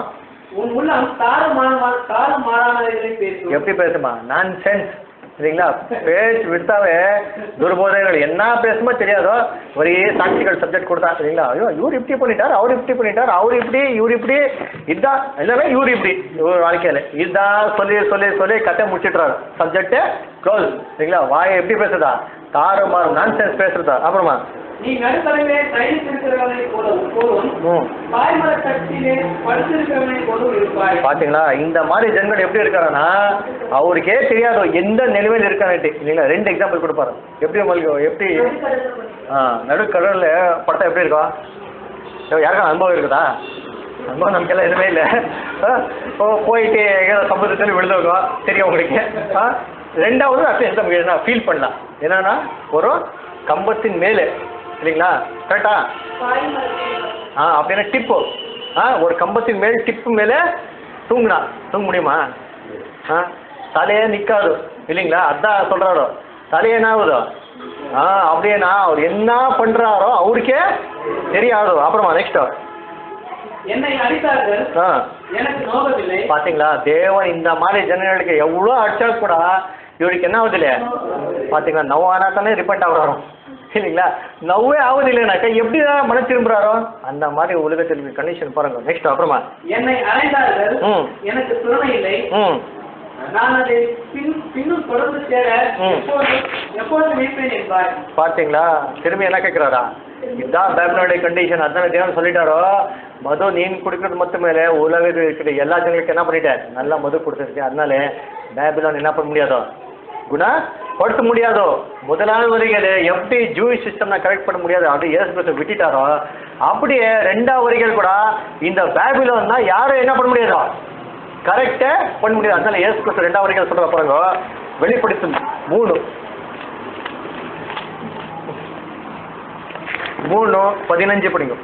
எப்படி பேசுமா நான் சென்ஸ் இல்லைங்களா பேச்சு விட்டாவே துர்போதைகள் என்ன பேசுமோ தெரியாதோ ஒரே சாட்சிகள் சப்ஜெக்ட் கொடுத்தா இல்லைங்களா ஐயோ இவர் இப்படி பண்ணிட்டார் அவர் இப்படி பண்ணிட்டார் அவர் இப்படி இவர் இப்படி இதுதான் இல்லைன்னா இவர் இப்படி இவர் வாழ்க்கையில இதுதான் சொல்லி கதை முடிச்சிட்டுறாரு சப்ஜெக்ட் க்ளோஸ் இல்லைங்களா வாயை எப்படி பேசுதா தாறுமாறு நான் சென்ஸ் பேசுறதா அப்புறமா நீ நடுத்தரவிலே தைரியத்திருக்கிறவனை போலும் பாய்மரத்தட்டிலே படுத்திருக்கிறவனை போலும் இருப்பாய். பாத்தீங்களா இந்த மாதிரி ஜனங்கள் எப்படி இருக்காருன்னா அவருக்கே தெரியாது எந்த நிலைமையில் இருக்கான்ட்டு இல்லைங்களா. 2 எக்ஸாம்பிள் கொடுப்பாரு. எப்படி உங்களுக்கு எப்படி நடுக்கடல்ல படத்தை எப்படி இருக்கும்? யாருக்கும் அனுபவம் இருக்குதா? அனுபவம் நமக்கெல்லாம் எதுவுமே இல்லை. போயிட்டு சமுதிரத்தில் விழுந்துருக்கோம் தெரியும் உங்களுக்கு. 2வது அப்படி எந்த ஃபீல் பண்ணலாம் என்னன்னா ஒரு கம்பத்தின் மேலே இல்லைங்களா கரெக்டா அப்படின்னா டிப்பு ஒரு கம்பத்தின் மேல் டிப்பு மேலே தூங்குனா தூங்க முடியுமா? தலையே நிற்காது இல்லைங்களா. அதான் சொல்கிறாரோ தலையே என்ன ஆகுதோ அப்படியேனா அவர் என்ன பண்ணுறாரோ அவருக்கே தெரியாது. அப்புறமா நெக்ஸ்ட் பார்த்தீங்களா தேவன் இந்த மாதிரி ஜனங்களுக்கு எவ்வளோ அடிச்சா கூட இவருக்கு என்ன ஆகுது இல்லையா? பார்த்தீங்களா நவ்வானா தானே ரிப்பெண்ட் ஆகுறாரோ இல்லைங்களா. நவ்வே ஆகுது இல்லைனாக்கா எப்படி தான் மன திரும்புறாரோ அந்த மாதிரி உலகத்தில் கண்டிஷன் பாருங்க. நெக்ஸ்ட் அப்புறமா என்னை அடைந்தார்கள் எனக்கு துணை இல்லை நான் அதை பின்னும் தொடர்ந்து சேர எப்போது நினைப்பேன் என்பார். பார்த்தீங்களா திரும்பி என்ன கேட்குறாரா? இதுதான் பேபிலோனுடைய கண்டிஷன். அதான் தேவன் சொல்லிட்டாரோ மது நீன் குடிக்கிறது மட்டும் மேலே உலகத்தில் இருக்கிற எல்லா ஜனங்களுக்கு என்ன பண்ணிட்டேன் நல்லா மது கொடுத்துருக்கேன். அதனால பேபிலோன் என்ன பண்ண முடியாதோ குணப்படுத்த முடியாதோ. முதலாவது வரிகள் எப்படி ஜூயிஷ் சிஸ்டம்னா கரெக்ட் பண்ண முடியாது அப்படி இயேசு கிறிஸ்து விட்டுட்டாரோ அப்படியே 2வது வரிகள் கூட இந்த பேபிலோன்னா யாரும் என்ன பண்ண முடியாதோ கரெக்டே பண்ண முடியாது. அதனால இயேசு கிறிஸ்து 2வது வரிகள் சொல்ற பாருங்க வெளிப்படுத்தும் 3:15 படிங்க.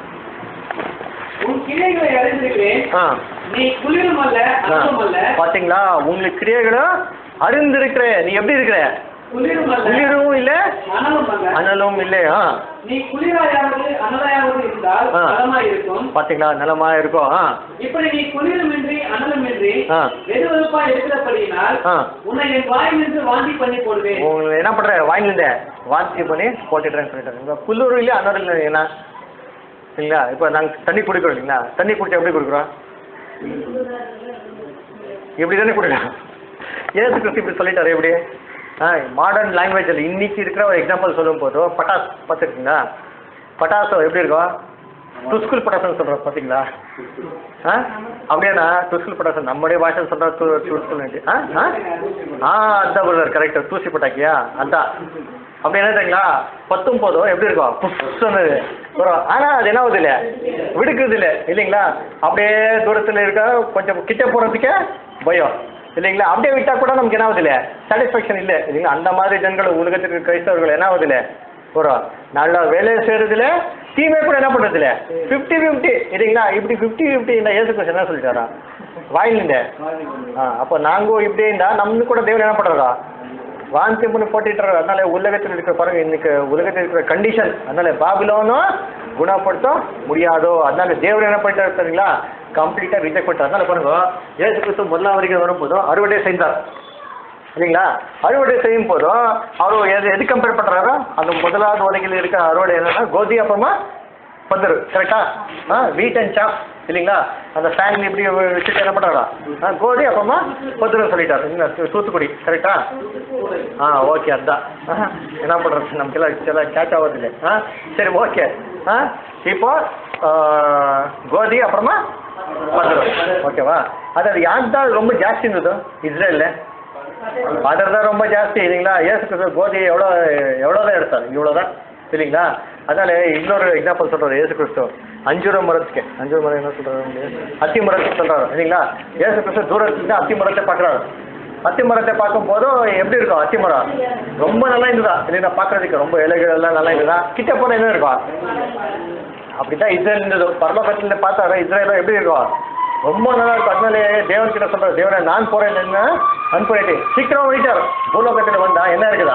பாத்தீங்களா உங்களுக்கு கிரியைகளும் அறிந்திருக்கிற நீ எப்படி இருக்கிற குளிரும் இல்ல அனலும் இல்லையா நீ குளிராயாவது அனலாயாவது இருந்தால் நலமா இருக்கும். பாத்தீங்களா நலமா இருக்கும். இப்படி நீ குளிருமின்றி அனலுமின்றி வெதுவெதுப்பா இருக்கிறபடியினால் உன்னை என் வாயிலிருந்து வாந்தி பண்ணி போடுவேன். உங்களுக்கு என்ன பண்ற வாயிலிருந்த வாந்தி பண்ணி போட்டுடுறேன்னு சொல்லிட்டாங்க. குளிர் இல்லையா அனல் இல்லை என்ன இல்லைங்களா. இப்போ நாங்கள் தண்ணி குடிக்கிறோம் இல்லைங்களா. தண்ணி குடிச்சா எப்படி குடிக்கிறோம்? எப்படி தானே குடிக்கலாம். ஏசு கிறிஸ்து இப்படி சொல்லிட்டாரு எப்படி மாடர்ன் லாங்குவேஜில் இன்னைக்கு இருக்கிற ஒரு எக்ஸாம்பிள் சொல்லும் போது பட்டாஸ் பார்த்துருக்கீங்களா? பட்டாசு எப்படி இருக்கும்? துஸ்குல் பட்டாசுன்னு சொல்கிறோம் பார்த்தீங்களா? அப்படியாண்ணா துஸ்குல் பட்டாசு நம்முடைய பாஷை சொல்கிறா துஸ்குல் அதான் பிரதர் கரெக்டாக தூசி பட்டாக்கியா அதான் அப்படி என்ன தெரியுங்களா பத்தும் போதும் எப்படி இருக்கும் புஷ்ஷுன்னு வரும். ஆனால் அது என்ன ஆகுது இல்லை விடுக்குறது இல்லை இல்லைங்களா. அப்படியே தூரத்தில் இருக்க கொஞ்சம் கிட்ட போகிறதுக்கே பயம் இல்லைங்களா. அப்படியே விட்டால் கூட நமக்கு என்ன ஆகுது இல்லை சாட்டிஸ்ஃபேக்ஷன் இல்லை இல்லைங்களா. அந்த மாதிரி ஜனங்கள் உலகத்திற்கு கிறிஸ்தவர்கள் என்ன ஆகுது இல்லை ஒரு நல்ல வேலையை செய்கிறதுல தீமை கூட என்ன பண்ணுறது இல்லை 50-50 இல்லைங்களா இப்படி 50-50 இந்த இயேசு கிறிஸ்து என்ன சொல்லிட்டாரா வாயிலிருந்த அப்போ நாங்கள் இப்படி இருந்தால் நம்மளுக்கு கூட தேவன் என்ன பண்ணுறா வாந்தி பண்ணி போட்டுட்டுறாரு அதனால உலகத்தில் இருக்கிற பாருங்க இன்னைக்கு உலகத்தில் இருக்கிற கண்டிஷன் அதனால பாபிலோனும் குணப்படுத்த முடியாதோ அதனால தேவர் என்ன பண்ணிட்டாரு சரிங்களா கம்ப்ளீட்டாக ரிஜெக்ட் பண்ணிட்டார் அதனால பாருங்க இயேசு கிறிஸ்து முதலாம் வரைக்கும் வரும்போதும் அறுவடை செய்தார் இல்லைங்களா அறுவடை செய்யும் போதும் அவர் எது கம்பேர் பண்ணுறாரோ அந்த முதலாவது வரைக்கும் இருக்க அறுவடை என்னன்னா கோதி அப்புறமா பந்தரு கரெக்டா வீட் அண்ட் சாப் இல்லைங்களா அந்த ஃபேன் இப்படி வச்சுட்டு என்ன பண்ணுறாரா கோதி அப்புறமா பந்தரு சொல்லிட்டார் தூத்துக்குடி கரெக்டா ஓகே அதுதான் என்ன பண்ணுறது நமக்கெல்லாம் சில கேட்ச் ஆகுது இல்லை சரி ஓகே இப்போ கோதி அப்புறமா பந்தரு ஓகேவா அது யாருக்கு தான் ரொம்ப ஜாஸ்தி இருந்தது இஸ்ரேலில் அதர் தான் ரொம்ப ஜாஸ்தி இல்லைங்களா ஏசு கிறிஸ்து கோதி எவ்வளோதான் எடுத்தார் இவ்வளோதான் இல்லைங்களா அதனால இன்னொரு எக்ஸாம்பிள் சொல்கிறார் ஏசு கிறிஸ்து அஞ்சுரம் மரத்துக்கு அஞ்சுரம் மரம் என்ன சொல்கிறாரு அத்தி மரத்துக்கு சொல்கிறாரு இல்லைங்களா ஏசு கிறிஸ்து தூரத்துக்கு அத்தி மரத்தை பார்க்குறாரு அத்தி மரத்தை பார்க்கும்போது எப்படி இருக்கும் அத்தி மரம் ரொம்ப நல்லா இருந்ததா இல்லைங்களா பார்க்குறதுக்கு ரொம்ப இலைகள் எல்லாம் நல்லா இருந்ததா கிட்ட போனால் என்ன இருக்கும் அப்படி தான் இஸ்ரேல் இருந்தது பரலோகத்தில் பார்த்தாரு இஸ்ரேலும் எப்படி இருக்கும் ரொம்ப நல்லா இருக்கும் அதனால தேவன் கிட்ட சொல்கிறார் தேவனை நான் போகிறேன் அனுப்பிட்டு சீக்கிரம் போயிட்டார் பூலோகத்தில் வந்தா என்ன இருக்குதா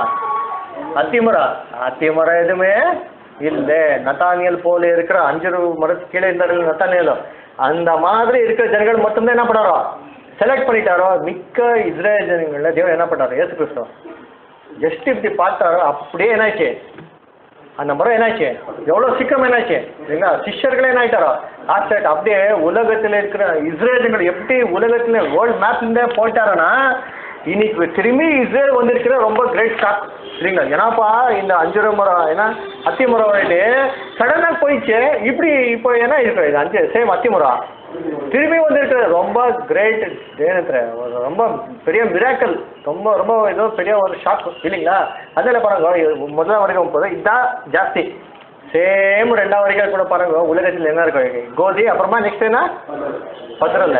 அத்தி மரம் எதுவுமே இல்லை நத்தானியல் போல இருக்கிற 5 மரத்து கீழே இருந்தார்கள் நத்தானியலும் அந்த மாதிரி இருக்கிற ஜனங்கள் மட்டும்தான் என்ன பண்ணாரோ செலக்ட் பண்ணிட்டாரோ மிக்க இஸ்ரேல் ஜனங்கள்ல தேவன் என்ன பண்ணாரோ ஏசு கிறிஸ்து ஜஸ்ட் இப்படி பார்த்தாரோ அப்படியே என்னாச்சு அந்த மரம் என்னாச்சு எவ்வளோ சீக்கிரம் என்னாச்சு இல்லைங்களா சிஷ்யர்களே என்ன ஆயிட்டாரோ ஆஸ்ட்ரேட் அப்படியே உலகத்தில் இருக்கிற இஸ்ரேல் எப்படி உலகத்தில் வேர்ல்டு மேப்லேருந்தே போயிட்டாரோன்னா இன்னைக்கு திரும்பி இஸ்ரேல் வந்திருக்கிற ரொம்ப கிரேட் ஷாக் இல்லைங்களா ஏன்னாப்பா இந்த 5 மரம் ஏன்னா அத்தி மரம் வந்துட்டு சடனாக போயிடுச்சு இப்படி இப்போ என்ன இருக்கிற இது சேம் அத்தி மரம் திரும்பி வந்திருக்கிற ரொம்ப கிரேட் ஏன்னு ரொம்ப பெரிய மிராக்கல் ரொம்ப ரொம்ப ஏதோ பெரிய ஒரு ஷாக் இல்லைங்களா அதனால பாருங்க முதலாம் வரைக்கும் போதும் இதுதான் ஜாஸ்தி சேம் 2ஆம் வரைக்கும் கூட பாருங்க உலகத்தில் என்ன இருக்கும் கோதி அப்புறமா நெக்ஸ்ட் என்ன பத்திரல்ல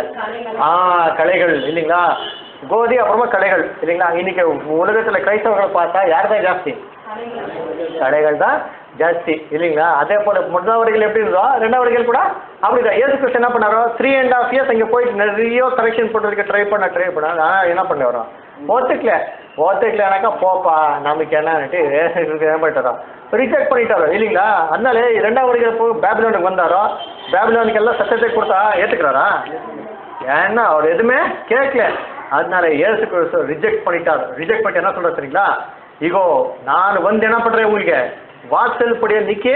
கலைகள் இல்லைங்களா கோதி அப்புறமா கலைகள் இல்லைங்களா இன்னைக்கு உலகத்தில் கிரைஸ்தவர்களை பார்த்தா யார் தான் ஜாஸ்தி கலைகள் தான் ஜாஸ்தி இல்லைங்களா அதே போல் முதலாம் வரைக்கும் எப்படி இருந்தோ 2ஆம் வரைக்கும் கூட அப்படிதான் ஏசு கிறிஸ்து என்ன பண்ணாரோ 3.5 years அங்கே போயிட்டு நிறைய கரெக்ஷன் போட்டுருக்க ட்ரை பண்ண ஆனால் என்ன பண்ண வரோம் ஓத்துக்கலைனாக்கா போப்பா நமக்கு என்னன்னுட்டு என்ன பண்ணிட்டாரோ ரிஜெக்ட் பண்ணிட்டாரோ இல்லைங்களா அதனால 2ஆம் வரைக்கும் போய் பேபிலோனுக்கு வந்தாரோ பேபிலோனுக்கு எல்லாம் சத்தியத்தை கொடுத்தா ஏற்றுக்கிறாரா ஏன்னா அவர் எதுவுமே கேட்கல அதனால ஏசு கிறிஸ்து ரிஜெக்ட் பண்ணிட்டு என்ன சொல்ற சரிங்களா இகோ நான் வந்து என்ன பண்றேன் உங்களுக்கு வாசல் படிய நிக்க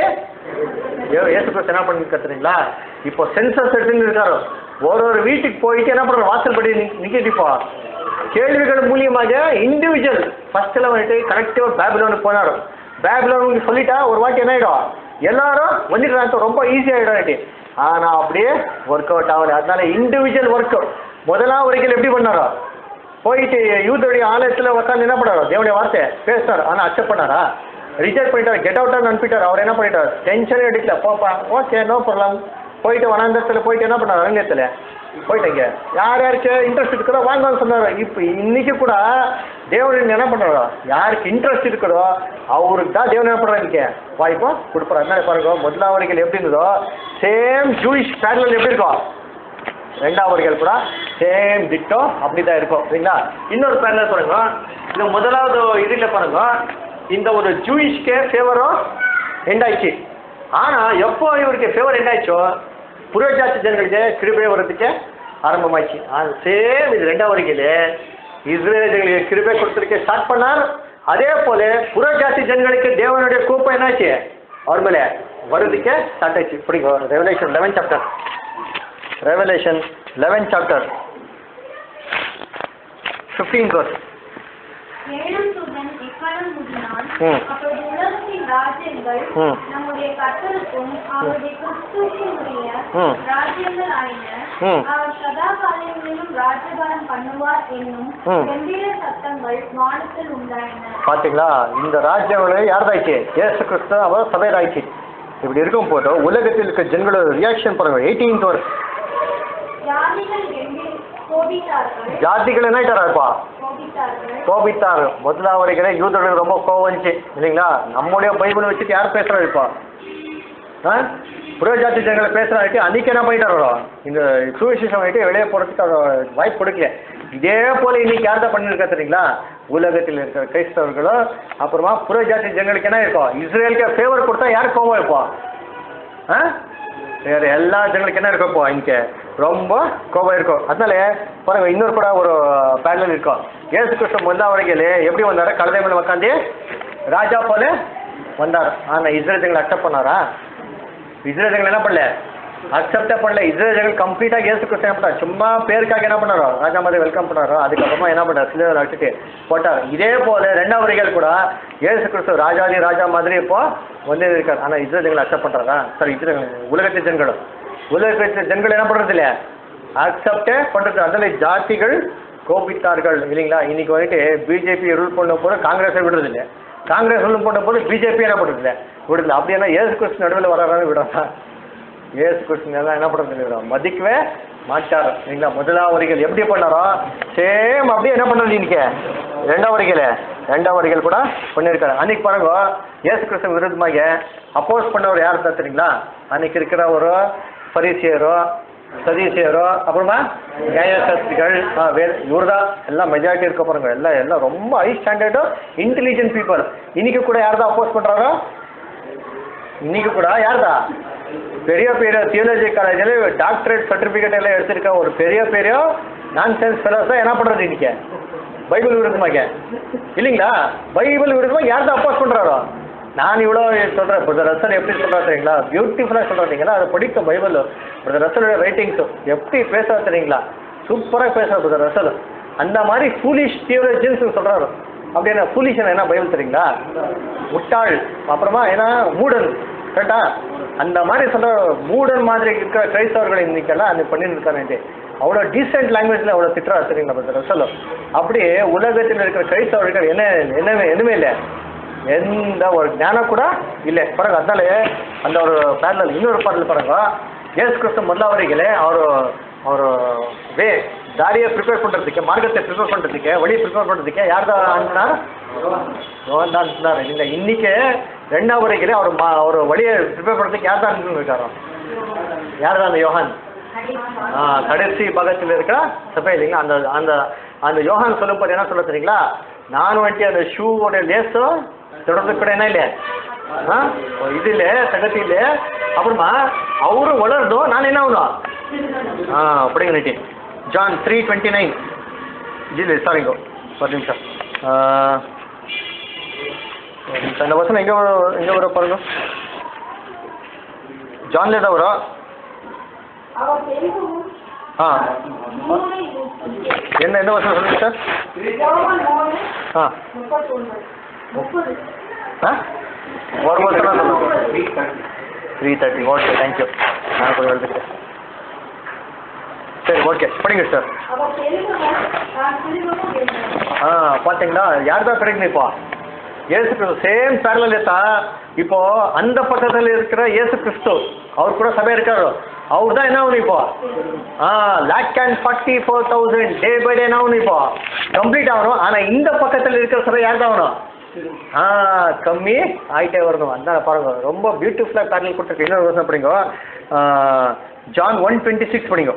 ஏசு கிறிஸ்து என்ன பண்ணி கத்துறீங்களா இப்போ சென்சஸ் எடுத்துன்னு இருக்காரு ஒரு வீட்டுக்கு போயிட்டு என்ன பண்ற வாசல் படி நிக்கிட்டு கேள்விகள் மூலியமாக இண்டிவிஜுவல் ஃபர்ஸ்ட்ல வந்துட்டு கரெக்டாக பேபிலோனுக்கு போனாரு பேபிலோனுக்கு சொல்லிட்டா ஒரு வாட்டி என்ன ஆகிடும் எல்லாரும் வந்துடுறாங்க ரொம்ப ஈஸியாகிடும் ஆனால் அப்படியே ஒர்க் அவுட் ஆகலை அதனால இண்டிவிஜுவல் ஒர்க் முதலாம் வரைக்கும் எப்படி பண்ணாரோ போயிட்டு யூத்தோடைய ஆலயத்தில் உட்காந்து என்ன பண்ணாரோ தேவனுடைய வார்த்தை பேசினார் ஆனால் அக்செப்ட் பண்ணாரா ரிஜெக்ட் பண்ணிட்டார் கெட் அவுட்டாக அனுப்பிட்டார் அவர் என்ன பண்ணிட்டார் டென்ஷனே எடுக்கல போப்பா ஓகே நோ ப்ராப்ளம் போயிட்டு வனாந்தரத்தில் போயிட்டு என்ன பண்ணார் அரங்கத்தில் போயிட்டீங்க யாருக்கு இன்ட்ரெஸ்ட் இருக்கிறோ வாங்கன்னு சொன்னார் இப்போ இன்னைக்கு கூட தேவன் என்ன பண்ணுறாரோ யாருக்கு இன்ட்ரெஸ்ட் இருக்கிறோ அவருக்கு தான் தேவன் என்ன பண்ணுறாங்க வாய்ப்போ கொடுப்பாரு அதனால பாருங்க முதலாம் வரைக்கும் எப்படி இருந்ததோ சேம் ஜூயிஷ் பேரலல் எப்படி இருக்கும் 2ஆம் வரைக்கும் கூட சேம் டிட்டோ அப்படி தான் இருக்கும் சரிங்களா இன்னொரு பேரலல் பாருங்க இந்த முதலாவது இதில் பாருங்க இந்த ஒரு ஜூயிஷ்கே ஃபேவரும் எண்ட் ஆயிடுச்சு ஆனால் எப்போ இவருக்கு ஃபேவர் எண்ட் ஆயிடுச்சோ புறஜாதி ஜனங்களுக்கு கிருபை வர்றதுக்கு ஆரம்பமாயிடுச்சு சேம் இது 2ஆம் வரைக்கும் இஸ்ரேலுக்கு கிருபை கொடுத்துருக்க ஸ்டார்ட் பண்ணார் அதே போல புறஜாதி ஜனங்களுக்கு தேவனுடைய கோப்பம் என்னாச்சு அவர் மேலே வர்றதுக்கு ஸ்டார்ட் ஆயிடுச்சு பிடிங்க ரெவலேஷன் 11 chapter 15 verse 7ஆம் தூதன் எக்காளம் ஊதினான். அப்பொழுது உலகத்தின் ராஜ்யங்கள் நம்முடைய கர்த்தருக்கும் அவருடைய கிறிஸ்துவுக்குரிய ராஜ்யங்கள் ஆயின. அவர் சதா காலங்களிலும் ராஜ்யபாரம் பண்ணுவார் என்னும் கம்பீர சத்தங்கள் வானத்தில் உண்டாயின. பாத்தீங்களா இந்த ராஜ்யங்களே யார்தாயிச்சு இயேசு கிறிஸ்து அவர் சபையாயிடுச்சு இப்படி இருக்கும் போது உலகத்தில் இருக்க ஜனங்களோட ரியாக்ஷன் பாருங்க 18th verse ஜாதிகள் என்ன ஆயிட்டாராப்பா கோபித்தார் முதலாவது யூதர்களுக்கு ரொம்ப கோவம் வந்துச்சு இல்லைங்களா நம்முடைய பைபிள் வச்சுட்டு யார் பேசுறாரு இப்போ புறஜாதி ஜனங்களை பேசுகிறாட்டி அன்றைக்கி என்ன பண்ணிட்டாரோ இந்த சுவிசேஷம் ஆகிட்டு வெளியே போகிறதுக்கு அவர் வாய்ப்பு கொடுக்கல. இதே போல் இன்னைக்கு யார் தான் பண்ணியிருக்கா தெரியுங்களா? உலகத்தில் இருக்கிற கிறிஸ்தவர்களோ அப்புறமா புறஜாதி ஜனங்களுக்கு என்ன இருக்கும்? இஸ்ரேலுக்கு ஃபேவர் கொடுத்தா யாருக்கு கோபம் இருப்போம்? வேறு எல்லா ஜனங்களுக்கு என்ன இருக்கும்? இப்போ இன்னைக்கு ரொம்ப கோபம் இருக்கும். அதனால பாருங்க, இன்னொரு கூட ஒரு பேரல் இருக்கும். ஏசு கிறிஸ்து முதலாவதுல எப்படி வந்தார்? கழுதை மேலே உட்காந்து ராஜா போல வந்தார். ஆனால் இஸ்ரேல் ஜனங்களை அக்செப்ட் பண்ணாரா? இஸ்ரேல் ஜனங்கள் என்ன பண்ணல? அக்செப்டே பண்ணல. இஸ்ரேல் ஜனங்கள் கம்ப்ளீட்டாக ஏசு கிறிஸ்து என்ன பண்ணார்? சும்மா பேருக்காக என்ன பண்ணாரோ ராஜா மாதிரி வெல்கம் பண்ணாரோ, அதுக்கப்புறமா என்ன பண்ணார்? சிலுவையில் வச்சுட்டு போட்டார். இதே போல 2ஆம் வருகையில் கூட ஏசு கிறிஸ்து ராஜாதி ராஜா மாதிரி இப்போ வந்து இருக்கார். ஆனால் இஸ்ரேல் ஜனங்களை அக்செப்ட் பண்ணுறாரா? சரி, இஸ்ரேல் உலகத்து ஜனங்கள் என்ன பண்ணுறது இல்லையா? அக்செப்டே பண்ணுறது. அதில் ஜாதிகள் கோபித்தார்கள் இல்லைங்களா? இன்னைக்கு வந்துட்டு பிஜேபி ரூல் பண்ண போது காங்கிரஸை விடுறதில்லை, காங்கிரஸ் ரூல் பண்ண போது பிஜேபி என்ன பண்ணுறதில்லை, விடுறதில்லை. அப்படின்னா ஏசு கிறிஸ்து நடுவில் வராதான்னு விடுறா? ஏசு கிறிஸ்து எல்லாம் என்ன பண்ணுறது? மதிக்கவே மாட்டார் இல்லைங்களா? முதலாவது வரிகள் எப்படி பண்ணாரோ சேம் அப்படியே என்ன பண்ணுறது இன்னைக்கு 2ஆம் வரிகள் கூட பண்ணியிருக்காரு. அன்னைக்கு பாருங்க, ஏசு கிறிஸ்து விருத்தமாக அப்போஸ் பண்ணவர் யார் தான் தெரியுங்களா? அன்னைக்கு இருக்கிற ஒரு பரிசேயரோ சதீசியரோ அப்புறமா நியாயசாஸ்திரிகள் இவர் தான் எல்லாம் மெஜாரிட்டி இருக்க பாருங்க. எல்லாம் ரொம்ப ஹை ஸ்டாண்டர்டு இன்டெலிஜென்ட் பீப்புள். இன்னைக்கு கூட யார் தான் அப்போஸ் பண்ணுறாரோ? இன்னைக்கு கூட யார் தான்? பெரிய தியாலஜி காலேஜில் டாக்டரேட் சர்டிஃபிகேட் எல்லாம் எடுத்திருக்க ஒரு பெரிய நான்சென்ஸ் ஃபெலோஸ் தான் என்ன பண்ணுறது இன்னைக்கு? பைபிள் விருத்தமாக இல்லைங்களா? பைபிள் விருத்தமாக யார் தான் அப்போஸ் பண்ணுறாரோ? நான் இவ்வளோ சொல்கிறேன். பிரதர் ரசல் எப்படி சொல்கிறா தெரியுங்களா? பியூட்டிஃபுல்லாக சொல்கிறீங்களா? அதை படிக்க பைபிள் பிரதர் ரசலோட ரைட்டிங்ஸு எப்படி பேசுகிறா தெரியுங்களா? சூப்பராக பேசுகிற பிரதர் ரசல். அந்த மாதிரி ஃபூலிஷ் தியோலஜின்ஸ் சொல்கிறாரு. அப்படின்னா ஃபூலிஷ் என்ன பைபிள் தெரியுங்களா? முட்டாள், அப்புறமா ஏன்னா மூடன், கரெக்டா? அந்த மாதிரி சொல்கிற மூடன் மாதிரி இருக்கிற கிரைஸ்தவர்கள் இன்னைக்கெல்லாம் அந்த பண்ணிட்டு இருக்காரு. அவ்வளோ டீசென்ட் லாங்குவேஜில் அவ்வளோ திட்டுறா சரிங்களா பிரதர் ரசல்? அப்படியே உலகத்தில் இருக்கிற கிரைஸ்தவர்கள் என்னமே இல்லை, எந்த ஒரு ஞானம் கூட இல்லை பாருங்க. அதனால அந்த ஒரு பேரல் இன்னொரு பாடல் பாருங்க. ஏசு கிறிஸ்து முதலாவதுகளே அவர் தாரியை ப்ரிப்பேர் பண்ணுறதுக்கு, மார்க்கத்தை ப்ரிப்பேர் பண்ணுறதுக்கு, வழியை ப்ரிப்பேர் பண்ணுறதுக்கு யார் தான் அனுப்பினார்? யோவான் தான் அனுப்பினார் இல்லைங்களா? இன்னைக்கு 2ஆம் வருகையிலே அவர் வழியை ப்ரிப்பேர் பண்ணுறதுக்கு யார் தான் அனுப்பியிருக்காரோ? யார் தான்? அந்த யோகான். கடைசி பாகத்தில் இருக்கிற சபை இல்லைங்களா? அந்த அந்த அந்த யோகான் சொல்லும் போது என்ன சொல்ல தெரியுங்களா? நான் வந்துட்டு அந்த ஷூவோட லேஸோ தொடர்ந்து கூட என்ன இல்லை இது இல்லை சகத்தி இல்லை. அப்புறமா அவரும் வளர்ந்தோம், நான் என்ன ஆகணும் அப்படிங்கிட்டு ஜான் 3:29 இல்லை சாரிங்கோ ஒரு நிமிஷம் அந்த வசனம் எங்கே வரும் பாருங்க. ஜான்ல தான் வரும். என்ன வசனம் சொல்லுங்க சார்? ஒரு வசனம் சொல்லுங்க. 3:30. Okay, thank you. நான் கொஞ்சம் எழுதுட்டேன். சரி, ஓகே, படிங்க சார். பார்த்தீங்களா யார் தான் கிடைக்கணும்? இப்போ ஏசு கிறிஸ்து சேம் பேரலல் ஏத்தா. இப்போ அந்த பக்கத்தில் இருக்கிற ஏசு கிறிஸ்து அவர் கூட சபை இருக்காரு. அவர் தான் என்ன ஆகணும் இப்போ? 1,44,000 டே பை டே என்ன ஆகணும் இப்போ? கம்ப்ளீட் ஆகணும். ஆனால் இந்த பக்கத்தில் இருக்கிற சபை யார் தான் ஆகணும்? கம்மி ஆகிட்டே வரணும். அதான் பாருங்க, ரொம்ப பியூட்டிஃபுல்லாக பேரல் கொடுத்துருக்கு. இன்னொரு வருஷம் படிங்க. ஜான் 1:26 படிங்க.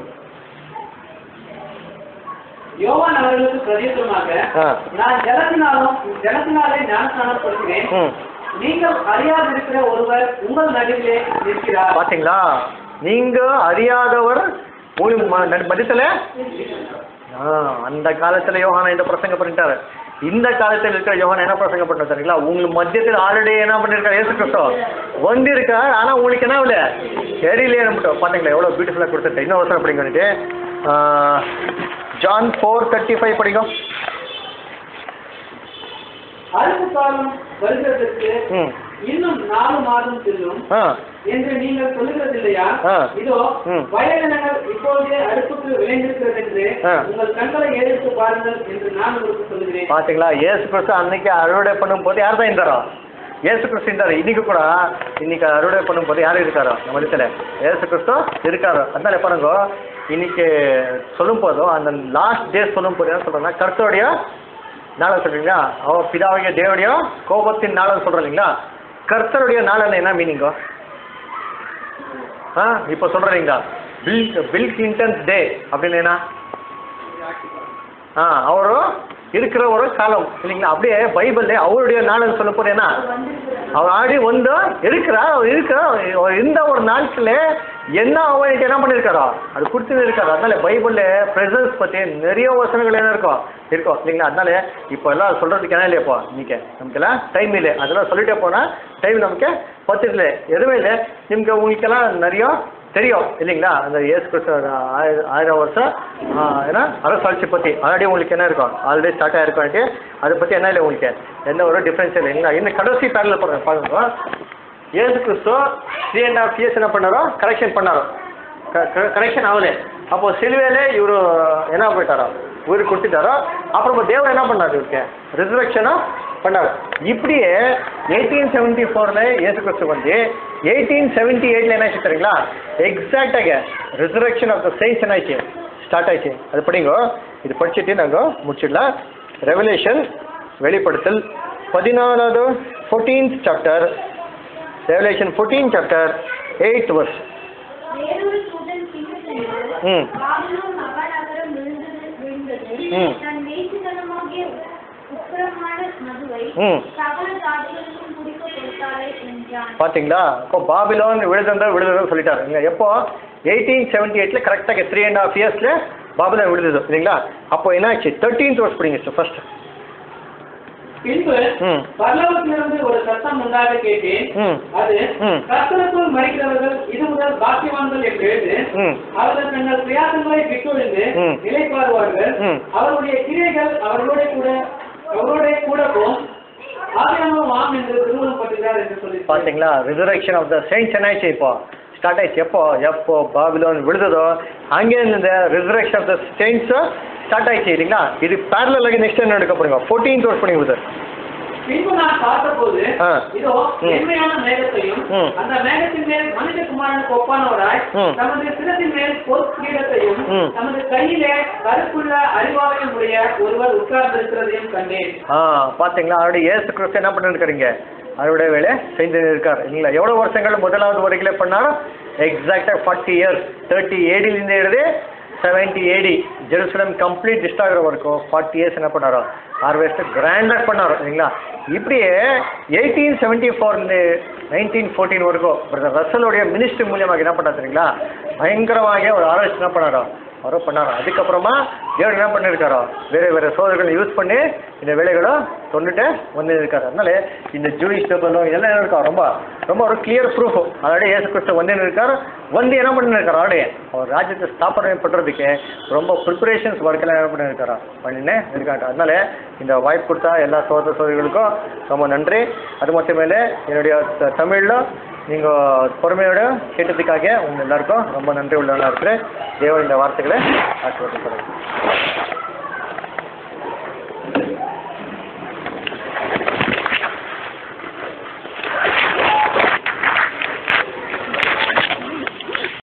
யோவான் அவர்களுக்கு பிரதியுத்தரமாக, நான் ஜலத்தினாலே ஞானஸ்நானப்படுத்தினேன், நீங்கள் அறியாதிருக்கிற ஒருவர் உங்கள் நடுவிலே இருக்கிறார். பாத்தீங்களா? நீங்க அறியாதவர் மதியத்துல அந்த காலத்துல யோகானா இந்த பிரசங்கம் பண்ணிட்டாரு. இந்த காலத்தில் இருக்கிற யோகானா என்ன பிரசங்கம் பண்ண தெரியுங்களா? உங்களுக்கு மத்தியத்தில் ஆல்ரெடி என்ன பண்ணிருக்காரு? ஏசு கிறிஸ்து வந்திருக்கார். ஆனா உங்களுக்கு என்ன இல்லை தெரியலையே மட்டும். பாத்தீங்களா எவ்வளவு பியூட்டிஃபுல்லா கொடுத்துட்டு. இன்னும் அவசரம் படிங்க. ஜான் 4:35 படிங்க. அடுத்த காலம் வருகிறதற்கு இன்னும் 4 மாதம் செல்லும் என்று நீங்கள் சொல்லுகிறதில்லையா? இதோ வயலினங்கள் இப்போதே அடுப்புக்கு விளைந்திருக்கிறது என்று உங்கள் கண்களை ஏறிட்டு பாருங்கள் என்று நான் உங்களுக்கு சொல்லுகிறேன். பாத்தீங்களா? ஏசு கிறிஸ்து அன்னைக்கு அறுவடை பண்ணும் போது யார் தான் இருந்தாரோ? ஏசு கிறிஸ்து இருந்தாரு. இன்னைக்கு அறுவடை பண்ணும் போது யாரும் இருக்காரோ? நம்ம இடத்துல ஏசு கிறிஸ்து இருக்காரோ. அதனால பாருங்க, இன்னைக்கு சொல்லும் போதும் அந்த லாஸ்ட் டே சொல்லும் போது என்ன சொல்றேன்னா, கர்த்தருடைய நாளை சொல்றீங்களா? அவன் பிதாவுடைய தேவடைய கோபத்தின் நாளை சொல்றோம் இல்லைங்களா? கர்த்தருடைய நாள் என்ன மீனிங்கோ? இப்போ சொல்கிறீங்களா பில் கிளின்டன்ஸ் டே அப்படின்னு என்ன அவரு இருக்கிற ஒரு காலம் இல்லைங்களா? அப்படியே பைபிள்ல அவருடைய நாள் சொல்ல போறேன்னா அவர் ஆடி வந்து இருந்த ஒரு நாட்கள் என்ன அவனுக்கு என்ன பண்ணியிருக்காரோ அது கொடுத்துன்னு இருக்காரு. அதனால பைபிள்ல பிரசன்ஸ் பற்றி நிறைய வசனங்கள் என்ன இருக்கும் இல்லைங்களா? அதனால இப்போ எல்லாம் சொல்றதுக்கு என்ன இல்லையாப்போ இன்னைக்கு நமக்கெல்லாம் டைம் இல்லை. அதெல்லாம் சொல்லிட்டே போனால் டைம் நமக்கு பத்துல எதுவுமே இல்லை. நிಮಗೆ உங்களுக்கெல்லாம் நிறைய தெரியும் இல்லைங்களா? அந்த இயேசு கிறிஸ்து 1000 வருஷம் ஏன்னா அரசாட்சி பற்றி ஆல்ரெடி உங்களுக்கு என்ன இருக்கும், ஆல்ரெடி ஸ்டார்ட் ஆகிருக்கான்ட்டு அதை பற்றி என்ன இல்லை உங்களுக்கு எந்த ஒரு டிஃப்ரென்ஸ் இல்லை இல்லைங்களா? இன்னும் கடைசி பேரில் பாருங்க இயேசு கிறிஸ்து 3.5 years என்ன பண்ணாரோ கரெக்ஷன் பண்ணாரோ கரெக்ஷன் ஆகலை. அப்போது சிலுவையில இவர் என்ன போயிட்டாரோ உயிர் கொடுத்துட்டாரோ. அப்புறம் தேவர் என்ன பண்ணார் இவருக்கு ரிசர்வேக்ஷனும் பண்ணார். இப்படியே 1874 இயேசு கிறிஸ்து வந்து 1878 என்ன ஆச்சு தெரியுங்களா? எக்ஸாக்டாக ரிசர்வேக்ஷன் ஆஃப் த சயின்ஸ் என்ன ஆச்சு ஸ்டார்ட் ஆயிடுச்சு. அது படிங்க, இது படிச்சுட்டு நாங்கள் முடிச்சிடலாம். ரெவலேஷன் வெளிப்படுத்தல் 14th 14th chapter, revelation 14th chapter 8th verse. வேறொரு தூதன் பின்தொடர்ந்து பாபிலோன் மகாநகரம் விழுந்தது, தன் வேசித்தனமாகிய உக்கிரமான மதுவை சகல ஜாதிகளுக்கும் குடிக்க கொடுத்தாரே என்றான். பாத்தீங்களா? இப்போ பாபிலோன் விழுதுன்னு சொல்லிட்டாரு. எப்போ 1878 கரெக்டாக 3.5 yearsல பாபிலோன் விழுது இல்லைங்களா? அப்போ என்ன ஆச்சு? 13th verse படிங்க ஃபர்ஸ்ட். பின்பு பரலோகத்திலிருந்து ஒரு சத்தம் உண்டாக கேட்டேன். அது கர்த்தருக்குள் மரிக்கிறவர்கள் இது முதல் பாக்கியவான்கள் என்று அவர்கள் தங்கள் பிரயாசங்களை விட்டொழிந்து நிலைப்பாருவார்கள். அவருடைய கிரியைகள் அவரோட கூட போம். ஆம் என்று திருமணப்பட்டுகிறார் என்று சொல்லி பாத்தீங்களா? ரிசர்வேக்ஷன் ஆஃப் த செயின்ட்ஸ் என்ன ஆச்சு இப்போ ஸ்டார்ட் ஆயிடுச்சு. எப்போ பாபிலோன் விழுததோ அங்கே இந்த ரிசர்வேக்ஷன் ஆஃப் த செயின்ட்ஸ் ஸ்டார்ட் ஆயிடுச்சு இல்லைங்களா? இது பேரலாக நெக்ஸ்ட் என்ன நடக்க போறீங்க 14th verse படிங்க சார். பின்பு நான் பார்த்தபோது இதோ வெண்மையான மேகத்தையும் அந்த மேகத்தின் மேல் மனிதகுமாரனுக்கு ஒப்பானவராய் தமது சிரத்தின் மேல் பொற்கிரீடத்தையும் தமது கையிலே கருப்புள்ள அறிவாலயம் உடைய ஒருவர் உட்கார்ந்திருக்கிறதையும் கண்டேன். பாத்தீங்களா? அவருடைய இயேசு கிறிஸ்து என்ன பண்ணிருக்காருங்க? அவருடைய வேலை செஞ்சு இருக்காரு இல்லைங்களா? எவ்வளவு வருஷங்கள் முதலாவது வரைக்கும் பண்ணாரோ எக்ஸாக்டா 40 years 30 AD எடுத்து 70 AD ஜெருசலம் கம்ப்ளீட் டிஸ்ட்ராய் ஆகிற வரைக்கும் 40 years என்ன பண்ணாரோ ஹார்வெஸ்ட் கிராண்டாக பண்ணாரோ இல்லைங்களா? இப்படியே 1874 1914 வரைக்கும் பிரதர் ரசலோடைய மினிஸ்ட்ரி மூலியமாக என்ன பண்ணாரு தெரியுங்களா? பயங்கரமாக ஒரு ஆராய்ச்சி என்ன பண்ணாரோ அவரோ பண்ணாரோ. அதுக்கப்புறமா தேவன் என்ன பண்ணியிருக்காரோ வேறு சோதனைகளை யூஸ் பண்ணி இந்த வேலைகளும் தொண்டுட்டு வந்து இருக்காரு. அதனால இந்த ஜூயிஷ் டேபிளும் இதெல்லாம் என்ன இருக்கா ரொம்ப ஒரு கிளியர் ப்ரூஃப். அதோட இயேசு கிறிஸ்து வந்து இருக்காரு வந்து என்ன பண்ணிருக்காரு அவருடைய அவர் ராஜ்யத்தை ஸ்தாபனை பண்ணுறதுக்கு ரொம்ப ப்ரிப்பரேஷன்ஸ் ஒர்க்கெல்லாம் என்ன பண்ணியிருக்காரோ பண்ணினே இருக்காங்க. அதனால இந்த வாய்ப்பு கொடுத்தா எல்லா சோதனைகளுக்கும் ரொம்ப நன்றி. அது மட்டும் மேலே என்னுடைய தமிழில் நீங்கள் பொறுமையோட கேட்டதுக்காக உங்கள் எல்லாருக்கும் ரொம்ப நன்றி உள்ளவனாக இருக்கிறேன். தேவன் இந்த வார்த்தைகளை ஆசீர்வதிப்பார்கள்.